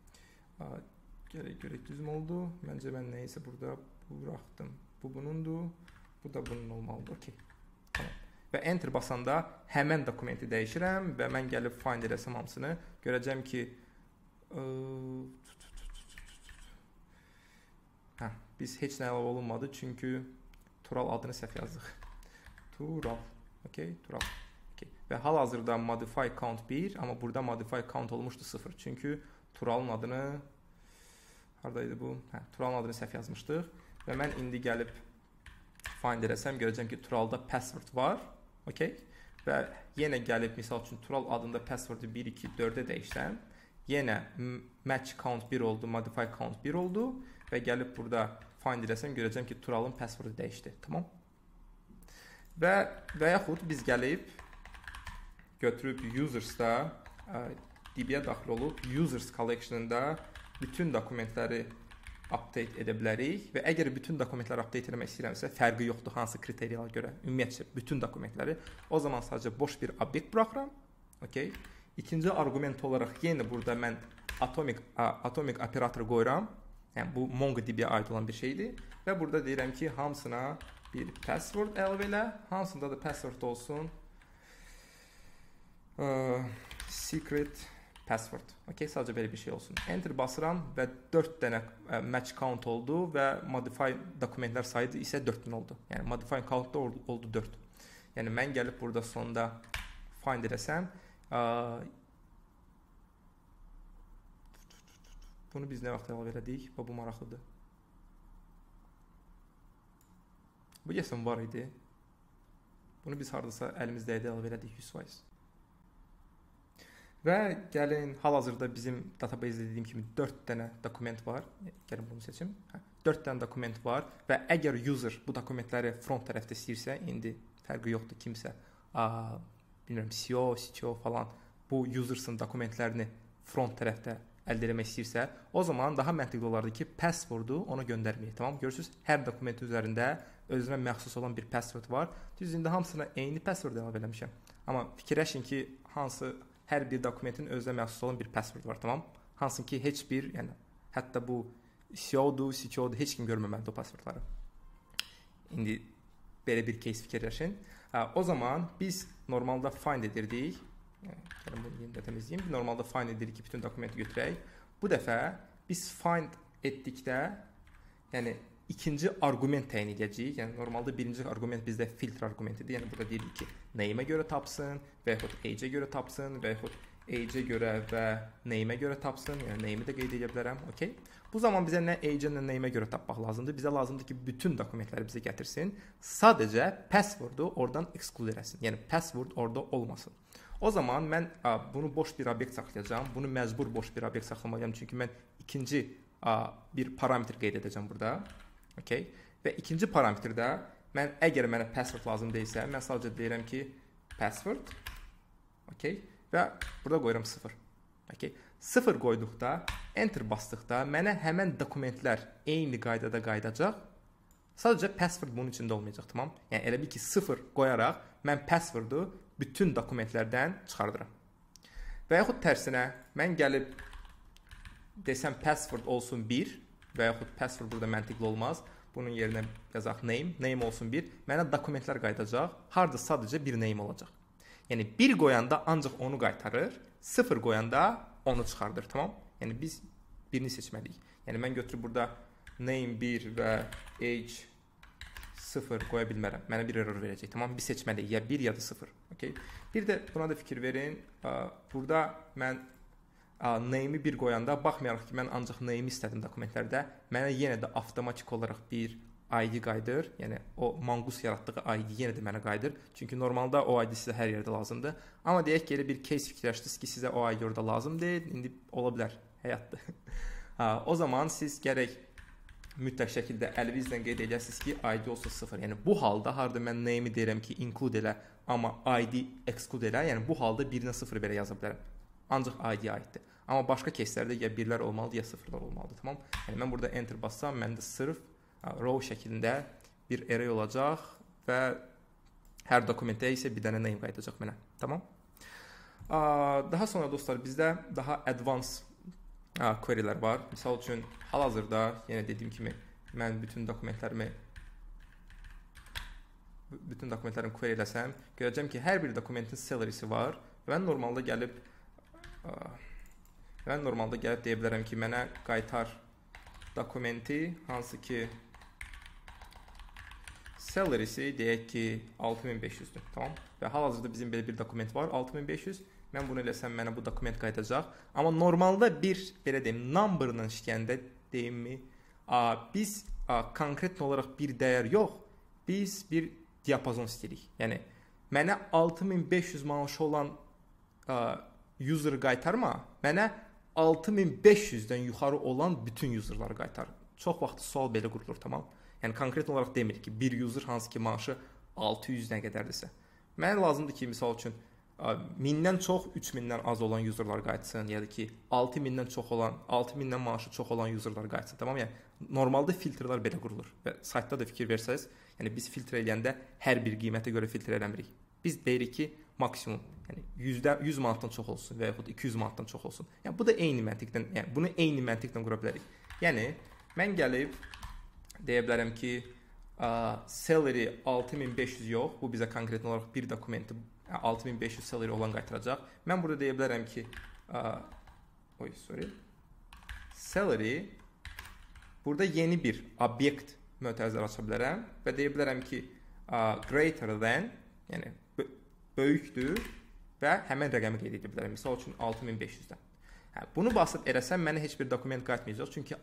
Görək düzüm oldu. Məncə mən neysə burada buraxdım. Bu bunundur. Bu da bunun olmalıdır. Okay. Tamam. Və enter basanda həmən dokumenti dəyişirəm və mən gəlib find edəsəm hamısını. Görəcəm ki biz heç nə əlavə olunmadı çünki Tural adını səhv yazdıq. Tural. Okay, Tural. və hal-hazırda modify count 1, amma burada modify count olmuşdu 0. Çünki Turalın adını haradaydı bu? Turalın adını səhv yazmışdıq və mən indi gəlib find eləsəm görəcəm ki, Turalda password var. Okay? Və yenə gəlib misal üçün Tural adında passwordu 1 2 4-ə dəyişsəm, yenə match count 1 oldu, modify count 1 oldu və gəlib burada find eləsəm görəcəm ki, Turalın passwordu dəyişdi. Tamam? Və yaxud biz gəlib götürüb users'da DB-yə daxil olub users collection'ında bütün dokumentləri update edə bilərik və əgər bütün dokumentləri update etmək istəyirəmsə, fərqi yoxdur hansı kriteriyalara görə, ümumiyyətcə bütün dokumentləri, o zaman sadəcə boş bir obyekt buraxıram. Okay? İkinci arqument olaraq yenə burada mən atomic operatoru qoyuram. Yəni bu MongoDB-yə aid olan bir şeydir və burada deyirəm ki, hamısına bir password əlavə elə, hamısında da password olsun secret password. Okay, sadəcə belə bir şey olsun. Enter basıram və 4 dənə match count oldu və modify dokumentlər sayı isə 4000 oldu. Yəni modify count da oldu 4. Yəni mən gəlib burada sonda find edəsəm, bunu biz nə vaxt əlavə elədik? Bu maraqlıdır. Bu yəsən var idi. Bunu biz hardasa əlimizdəydi əlavə elədik 100%. Və gəlin, hal-hazırda bizim database dediyim kimi 4 dənə dokument var. Gəlin bunu seçim. 4 dənə dokument var və əgər user bu dokumentləri front tərəfdə istəyirsə, indi fərqi yoxdur kimsə, bilmirəm, CEO, CTO falan bu users'ın dokumentlərini front tərəfdə əldə etmək istəyirsə, o zaman daha məntiqli olardı ki, passwordu ona göndərməyək. Tamam? Görürsünüz, hər dokument üzərində özünə məxsus olan bir password var. Düz indi hamısına eyni password əlavə eləmişəm. Amma fikirləşin ki, hər bir dokumentin özünə məxsus olan bir password var, tamam? Hansı ki, heç bir, yəni, hətta bu CTO-dur, heç kim görməməlidir o passwordları. İndi belə bir case fikirləşin. O zaman biz normalda find edirdik. Gəlin bunu yenidə təmizləyim. Normalda find edirik ki, bütün dokumenti götürək. Bu dəfə biz find etdikdə, yəni ikinci arqument təyin edəcəyik. Yəni normalda birinci arqument bizdə filtr arqumentidir. Yəni burada deyirik ki, name-ə görə tapsın və yaxud age-ə görə tapsın və yaxud age-ə görə və name-ə görə tapsın. Yəni name-i də qeyd edə bilərəm. Okay? Bu zaman bizə nə age-ə, nə name-ə görə tapmaq lazımdır. Bizə lazımdır ki, bütün dokumentləri bizə gətirsin. Sadəcə passwordu oradan exclude eləsin. Yəni password orada olmasın. O zaman mən bunu boş bir obyekt saxlayacağam. Bunu məcbur boş bir obyekt saxlamalıyam. Çünki mən ikinci bir parametr qeyd edəcəm burada. Okay? Və ikinci parametrdə mən əgər mənə password lazım deyilsə, mən sadəcə deyirəm ki, password. Okay? Və burada qoyuram 0. Okay? 0 qoyduqda, enter basdıqda mənə həmən dokumentlər eyni qaydada qayıdacaq. Sadəcə password bunun içində olmayacaq, tamam? Yəni elə bil ki 0 qoyaraq mən passwordu bütün dokumentlərdən çıxardıram. Və yaxud tərsinə mən gəlib desəm password olsun 1 və yaxud password burada məntiqli olmaz. Bunun yerinə yazaq name olsun 1. Mənə dokumentlər qayıdacaq. Harda sadəcə bir name olacaq. Yəni 1 qoyanda ancaq onu qaytarır, 0 qoyanda onu çıxardır, tamam? Yəni biz birini seçməliyik. Yəni mən götürüb burada name 1 və age 0 qoya bilmərəm. Mənə bir error verəcək. Tamam, bir seçməliyik. Ya 1 ya da 0. Okay? Bir də buna da fikir verin. Burada mən name-i 1 qoyanda, baxmayaraq ki, mən ancaq name-i istədim dokumentlərdə, mənə yenə də avtomatik olaraq bir ID qayıdır. Yəni o Mongoose yaratdığı ID yenə də mənə qayıdır. Çünki normalda o ID sizə hər yerdə lazımdır. Amma deyək ki, elə bir case fikirləşdiniz ki, sizə o ID orada lazım deyil. İndi ola bilər, həyatdır. O zaman siz gərək mütləq şəkildə əlinizlə qeyd edəsiniz ki, ID olsa 0. Yəni bu halda harda mən name-i deyirəm ki, include elə, amma ID exclude elə, yəni bu halda 1-dən 0 belə yaza bilərəm. Ancaq ID-yə aiddir. Amma başqa caselərdə ya 1-lər olmalıdır, ya 0-lar olmalıdır, tamam? Yəni mən burada enter bassam, məndə sırf row şəklində bir array olacaq və hər dokumentdə isə bir dənə name qayıdacaq mənə, tamam? Daha sonra dostlar, bizdə daha advanced querylər var. Misal üçün, hal-hazırda, yenə dediyim kimi, mən bütün dokumentlərimi query eləsəm, görəcəm ki, hər bir dokumentin salary'si var. Mən normalda gəlib deyə bilərəm ki, mənə qaytar dokumenti, hansı ki Salary'si deyək ki 6500'dür. Tamam. Və hal-hazırda bizim belə bir dokument var 6500. Mən bunu eləsəm mənə bu dokument qayıdacaq. Amma normalda bir belə deyim number'la işləyəndə deyimmi biz konkret olaraq bir dəyər yox, biz bir diapazon istəyirik. Yəni mənə 6500 maaşı olan user qaytarma, mənə 6500-dən yuxarı olan bütün userları qaytar. Çox vaxt sual belə qurulur, tamam? Yəni konkret olaraq demir ki, bir user hansı ki maaşı 600-dən qədərdirsə. Mənə lazımdır ki, misal üçün 1000-dən çox, 3000-dən az olan userlar qayıtsın, ya da ki 6000-dən çox olan, 6000-dən maaşı çox olan userlar qayıtsın. Tamam? Yəni normalda filtrlər belə qurulur və saytda da fikir versəz, yəni biz filtr edəndə hər bir qiymətə görə filtr eləmirik. Biz deyirik ki, maksimum, yəni 100 manatdan çox olsun və yaxud 200 manatdan çox olsun. Yəni bu da eyni məntiqdən, yəni bunu eyni məntiqlə qura bilərik. Yəni mən gəlib deyə bilərəm ki, salary 6500 yox, bu bizə konkret olaraq bir dokumenti 6500 salary olan qaytaracaq. Mən burada deyə bilərəm ki, salary burada yeni bir obyekt mötərizələri aça bilərəm və deyə bilərəm ki, greater than, yəni böyükdür və həmən rəqəmi qeyd edə bilərəm. Misal üçün 6500-dən. Bunu basıb eləsəm mənə heç bir dokument qayıtmayacaq. Çünki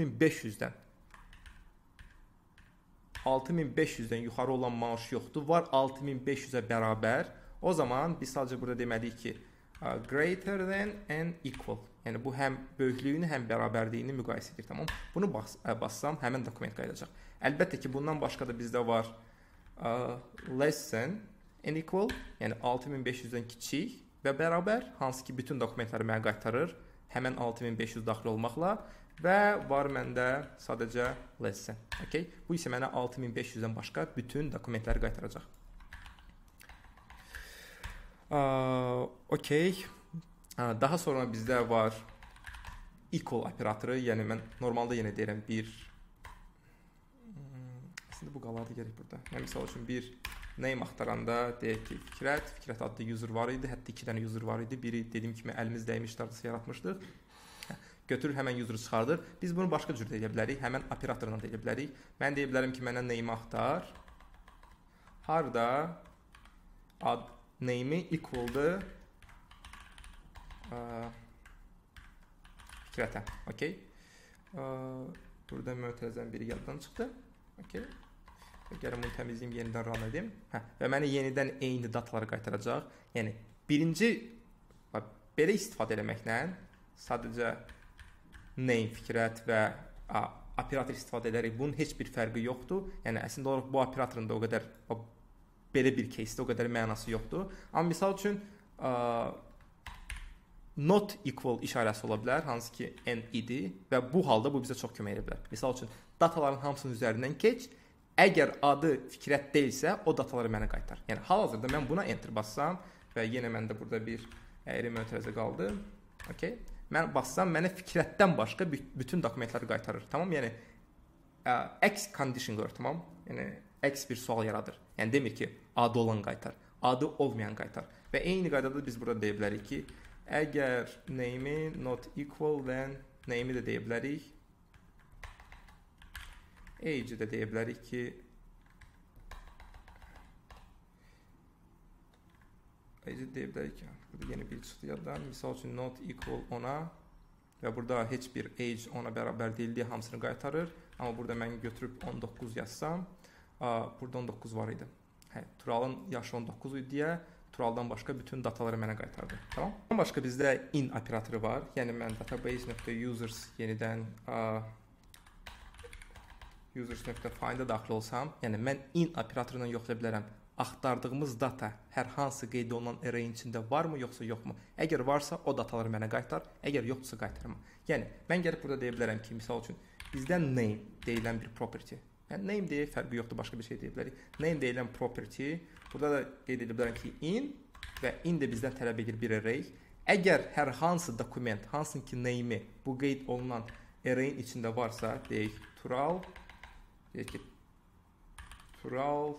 6500-dən yuxarı olan maaş yoxdur. Var 6500-ə bərabər. O zaman biz sadəcə burada deməliyik ki, greater than and equal. Yəni bu həm böyüklüyünü, həm bərabərliyini müqayisə edir. Tamam? Bunu bassam həmən dokument qayıdacaq. Əlbəttə ki, bundan başqa da bizdə var less than and equal, yəni 6500-dən kiçik və bərabər, hansı ki bütün dokumentləri mənə qaytarır, həmən 6500 daxil olmaqla və var məndə sadəcə less than. Okay? Bu isə mənə 6500-dən başqa bütün dokumentləri qaytaracaq. Okay. Daha sonra bizdə var equal operatoru, yəni mən normalda yenə deyirəm bir əslində bu qalardı gerək burada. Mən misal üçün bir name axtaranda deyək ki, Fikrət adlı user var idi, hətta 2 dənə user var idi. Biri dediyim kimi əlimiz dəymiş adresi yaratmışdıq. Götürür həmən user'ı çıxardır. Biz bunu başqa cür deyə bilərik, həmən operatorla deyə bilərik. Mən deyə bilərəm ki, mənə name axtar. Harda name'i equal'dır Fikrətə. Okay? Burada mötərizənin biri yaddan çıxdı. Okay? Gəlin bunu təmizləyim, yenidən run edim. Və mənə yenidən eyni dataları qaytaracaq. Yəni, birinci belə istifadə eləməklə sadəcə name, Fikrət və operator istifadə edərək bunun heç bir fərqi yoxdur. Yəni, əslində olaraq bu operatorun da o qədər belə bir case-də o qədər mənası yoxdur. Amma misal üçün not equal işarəsi ola bilər, hansı ki and idi və bu halda bu bizə çox kömək edə bilər. Misal üçün dataların hamısının üzərindən keç. Əgər adı Fikrət deyilsə, o dataları mənə qaytar. Yəni, hal-hazırda mən buna enter bassam və yenə məndə burada bir əyri mötərizə qaldı. Okay? Mən bassam, mənə Fikrətdən başqa bütün dokumentləri qaytarır. Tamam? Yəni, X condition qör, tamam? Yəni, X bir sual yaradır. Yəni, demir ki, adı olan qaytar, adı olmayan qaytar. Və eyni qaydada biz burada deyə bilərik ki, əgər name-i not equal, then name-i də deyə bilərik. Age-i də deyə bilərik ki, burada yeni bir çıxdı yaddan. Misal üçün not equal 10-a və burada heç bir age 10-a bərabər deyil deyə hamısını qaytarır. Amma burada mən götürüb 19 yazsam, burada 19 var idi. Turalın yaşı 19 idi deyə Turaldan başqa bütün dataları mənə qaytardı. Tamam? Ondan başqa bizdə in operatoru var. Yəni mən database.users yenidən users.find'a daxil olsam, yəni mən in operatorundan yoxlaya bilərəm. Axtardığımız data hər hansı qeyd olunan array-in içində varmı, yoxsa yoxmu? Əgər varsa, o dataları mənə qaytar, əgər yoxdursa qaytarma. Yəni, mən gəlib burada deyə bilərəm ki, misal üçün, bizdən name deyilən bir property. Yəni, name deyək, fərqi yoxdur, başqa bir şey deyə bilərik. Name deyilən property, burada da qeyd edə bilərəm ki, in və in də bizdən tələb edir bir array. Əgər hər hansı dokument, hansı ki name'i bu qeyd olunan array-in içində varsa, deyək, tural, deyək ki, tural,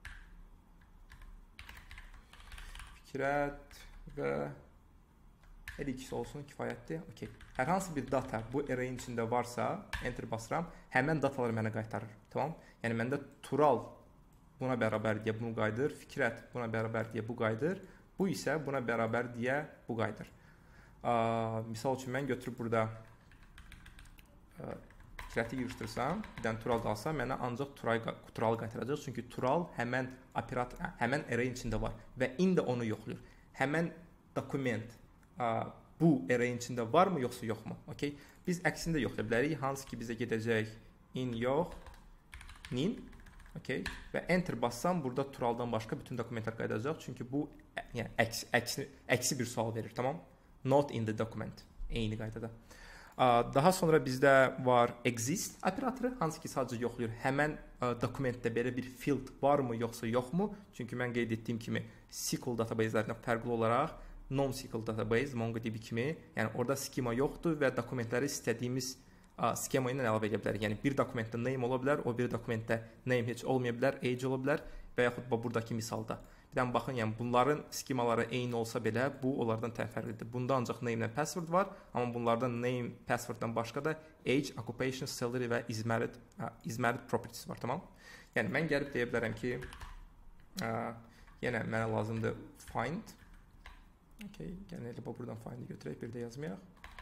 Fikrət və Hər ikisi olsun kifayətdir. Okay. Hər hansı bir data bu array'in içində varsa, enter basıram, həmən dataları mənə qaytarır. Tamam? Yəni məndə Tural buna bərabər deyə bunu qaydır, Fikrət buna bərabər deyə bu qaydır, bu isə buna bərabər deyə bu qaydır. Misal üçün mən götürüb burada Fikrəti yığışdırsam, bir dənə Tural qalsa, mənə ancaq Tural qaytaracaq. Çünki Tural həmən array'in içində var və indi onu yoxlayır. Həmən dokument bu array'in içində varmı yoxsa yoxmu? Okay? Biz əksində yoxlaya bilərik. Hansı ki bizə gedəcək in yox, nin. Okay? Və enter bassam burada Turaldan başqa bütün dokumentlər qayıdacaq. Çünki bu yəni, əksi bir sual verir. Tamam? Not in the document. Eyni qaydada. Daha sonra bizdə var exist operatoru, hansı ki sadəcə yoxlayır. Həmən dokumentdə belə bir field varmı yoxsa yoxmu? Çünki mən qeyd etdiyim kimi SQL databaselərindən fərqli olaraq non-SQL database, MongoDB kimi, yəni orada skema yoxdur və dokumentləri istədiyimiz skema ilə əlavə edə bilərik. Yəni bir dokumentdə name ola bilər, o bir dokumentdə name heç olmaya bilər, age ola bilər və yaxud buradakı misalda. Bir dənə baxın, yəni bunların skemaları eyni olsa belə bu onlardan fərqlidir. Bunda ancaq name ilə password var, amma bunlardan name, passworddan başqa da age, occupation, salary və is married properties var, tamam? Yəni mən gəlib deyə bilərəm ki, yenə mənə lazımdır find. Okay, yəni elə buradan find'i götürək, bir də yazmayaq.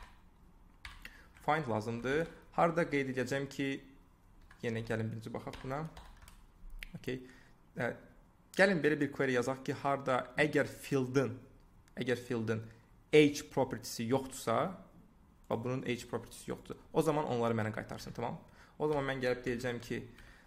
Find lazımdır. Harada qeyd edəcəm ki, yenə gəlin birinci baxaq buna. Okay. Gəlin belə bir query yazaq ki, harada əgər field'in age property'si yoxdursa, bunun age property'si yoxdur. O zaman onları mənə qaytarsın, tamam? O zaman mən gəlib deyəcəm ki,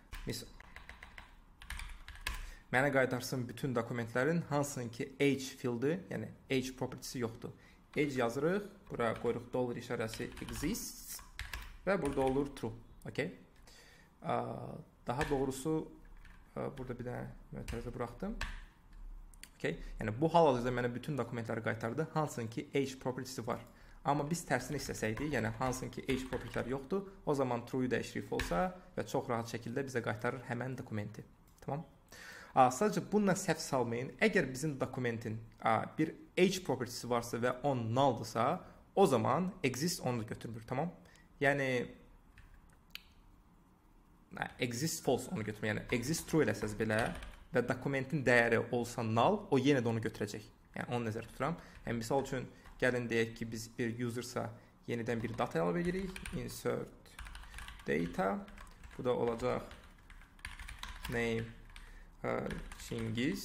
mənə qaytarsın bütün dokumentlərin hansının ki age field'i, yəni age property'si yoxdur. Age yazırıq, bura qoyuruq dollar işarəsi exists və burada olur true. Okay? Daha doğrusu burada bir dənə mötərizə buraxdım. Okay? Yəni bu hal-hazırda mənə bütün dokumentləri qaytardı, hansının ki age property'si var. Amma biz tərsini istəsəydik, yəni hansının ki age property'lər yoxdur, o zaman true-yu dəyişirik false-a və çox rahat şəkildə bizə qaytarır həmən dokumenti. Tamam? Sadəcə bununla səhv salmayın. Əgər bizim dokumentin bir age property'si varsa və on null-dırsa, o zaman exist onu da götürmür. Tamam? Yəni exist false onu götürmür. Yəni exist true eləsəz belə və dokumentin dəyəri olsa null, o yenə də onu götürəcək. Yəni onu nəzərdə tuturam. Yəni misal üçün gəlin deyək ki, biz bir usersa yenidən bir data əlavə edirik. Insert data. Bu da olacaq name Çingiz.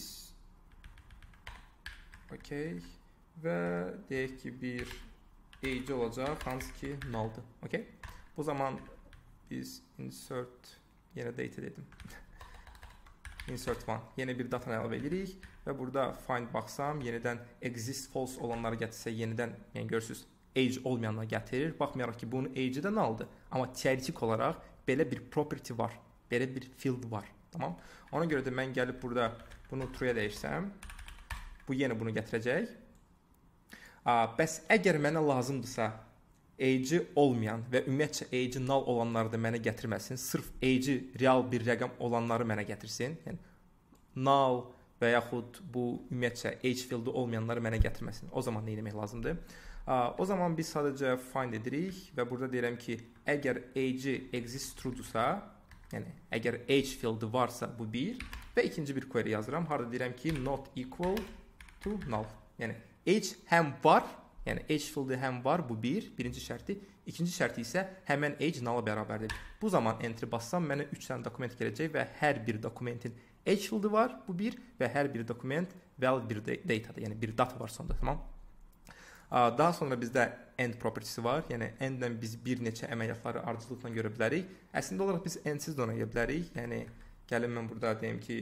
Okay. Və deyək ki, bir age olacaq, hansı ki null'dır. Okay. Bu zaman biz insert, yenə data dedim. Insert one, yeni bir data əlavə edirik və burada find baxsam, yenidən exist false olanları gətirsə, yenidən, yəni görürsünüz, age olmayanları gətirir. Baxmayaraq ki, bunun age'i də null'dır. Amma teoretik olaraq belə bir property var, belə bir field var. Tamam? Ona görə də mən gəlib burada bunu true'ya dəyişsəm, bu yenə bunu gətirəcək. Bəs əgər mənə lazımdırsa, age'i olmayan və ümumiyyətcə age'i null olanları da mənə gətirməsin, sırf age'i real bir rəqəm olanları mənə gətirsin. Yəni, null və yaxud bu ümumiyyətcə age fieldi olmayanları mənə gətirməsin. O zaman nə etmək lazımdır? O zaman biz sadəcə find edirik və burada deyirəm ki, əgər age'i exist true-dursa, yəni əgər age fieldi varsa bu 1 və ikinci bir query yazıram. Harada deyirəm ki, not equal to null. Yəni age həm var, yəni age fieldi həm var, bu birinci şərti. İkinci şərti isə həmən age null-a bərabərdir. Bu zaman enter bassam mənə 3 dənə dokument gələcək və hər bir dokumentin age fieldi var, bu 1 və hər bir dokument valid bir datadır, yəni bir data var sonda, tamam? Daha sonra bizdə end property'si var. Yəni endlə biz bir neçə əməliyyatları ardıcılıqla görə bilərik. Əslində olaraq biz endsiz də ona görə bilərik. Yəni gəlin mən burada deyim ki,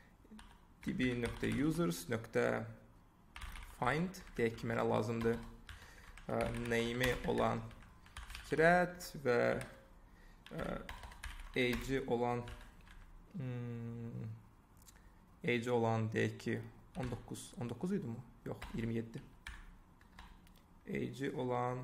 db.users.find deyək ki, mənə lazımdır name'i olan Fikrət və age'i olan deyək ki 19 idi mi? Yox, 27. Age'i olan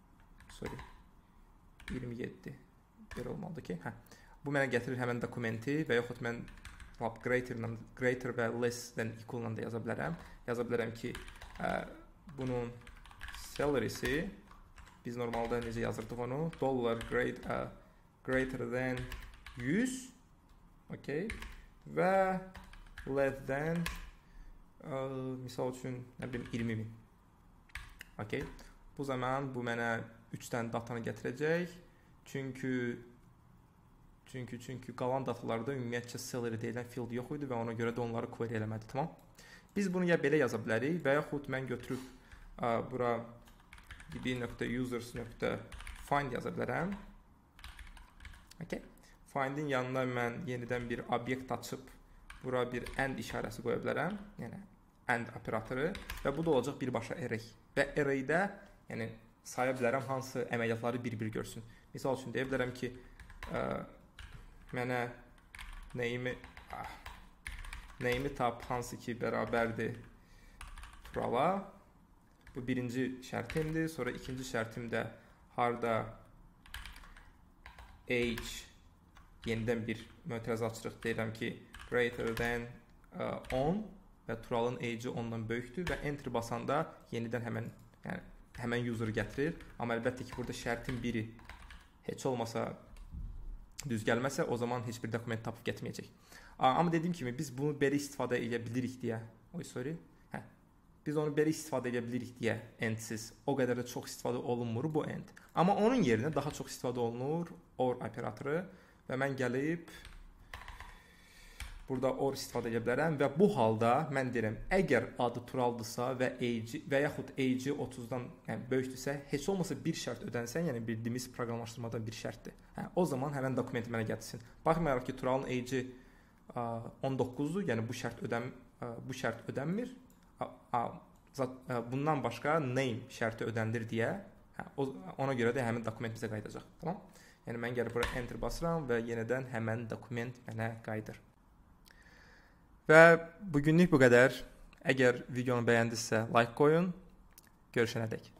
27 belə olmalıdır ki, bu mənə gətirir həmən dokumenti və yaxud mən greater və less than equal da yaza bilərəm. Yaza bilərəm ki, bunun salary'si biz normalde necə yazırdıq onu? Dollar greater than 100. Okay. Və less than misal üçün nə bilim 20.000. Okay. Bu zaman bu mənə 3 dənə datanı gətirəcək. Çünki qalan datalarda ümumiyyətcə salary deyilən field yox idi və ona görə də onları query eləmədi. Tamam. Biz bunu ya belə yaza bilərik və yaxud mən götürüb bura db.users.find yaza bilərəm. Okay. Find'in yanına mən yenidən bir obyekt açıb bura bir and işarəsi qoya bilərəm. Yəni and operatoru və bu da olacaq birbaşa array. Və arraydə yəni saya bilərəm hansı əməliyyatları bir-bir görsün. Misal üçün deyə bilərəm ki, mənə name tap hansı ki bərabərdir Turala. Bu birinci şərtimdir. Sonra ikinci şərtimdə harda age yenidən bir mötərizə açırıq. Deyirəm ki greater than 10 və Turalın age'i ondan böyükdür və enter basanda yenidən həmən user gətirir. Amma əlbəttə ki burada şərtin biri heç olmasa düz gəlməsə o zaman heç bir dokument tapıb getməyəcək. Amma dediyim kimi biz bunu belə istifadə edə bilirik deyə. Biz onu belə istifadə edə bilirik deyə endsiz. O qədər də çox istifadə olunmur bu end. Amma onun yerinə daha çox istifadə olunur or operatoru və mən gəlib burada or istifadə edə bilərəm və bu halda mən deyirəm, əgər adı Turaldısa və yaxud age 30-dan böyükdürsə, heç olmasa bir şərt ödənsən, yəni bildiyimiz proqramlaşdırmadan bir şərtdir. O zaman həmən dokumenti mənə gətirsin. Baxmayaraq ki, Turalın age 19-dur, yəni bu şərt ödənmir. Bundan başqa name şərti ödəndir deyə, ona görə də həmin dokument bizə qayıdacaq. Tamam? Yəni mən gəlib bura enter basıram və yenidən həmən dokument mənə qayıdır. Və bugünlük bu qədər. Əgər videonu bəyəndinizsə like qoyun. Görüşənədək.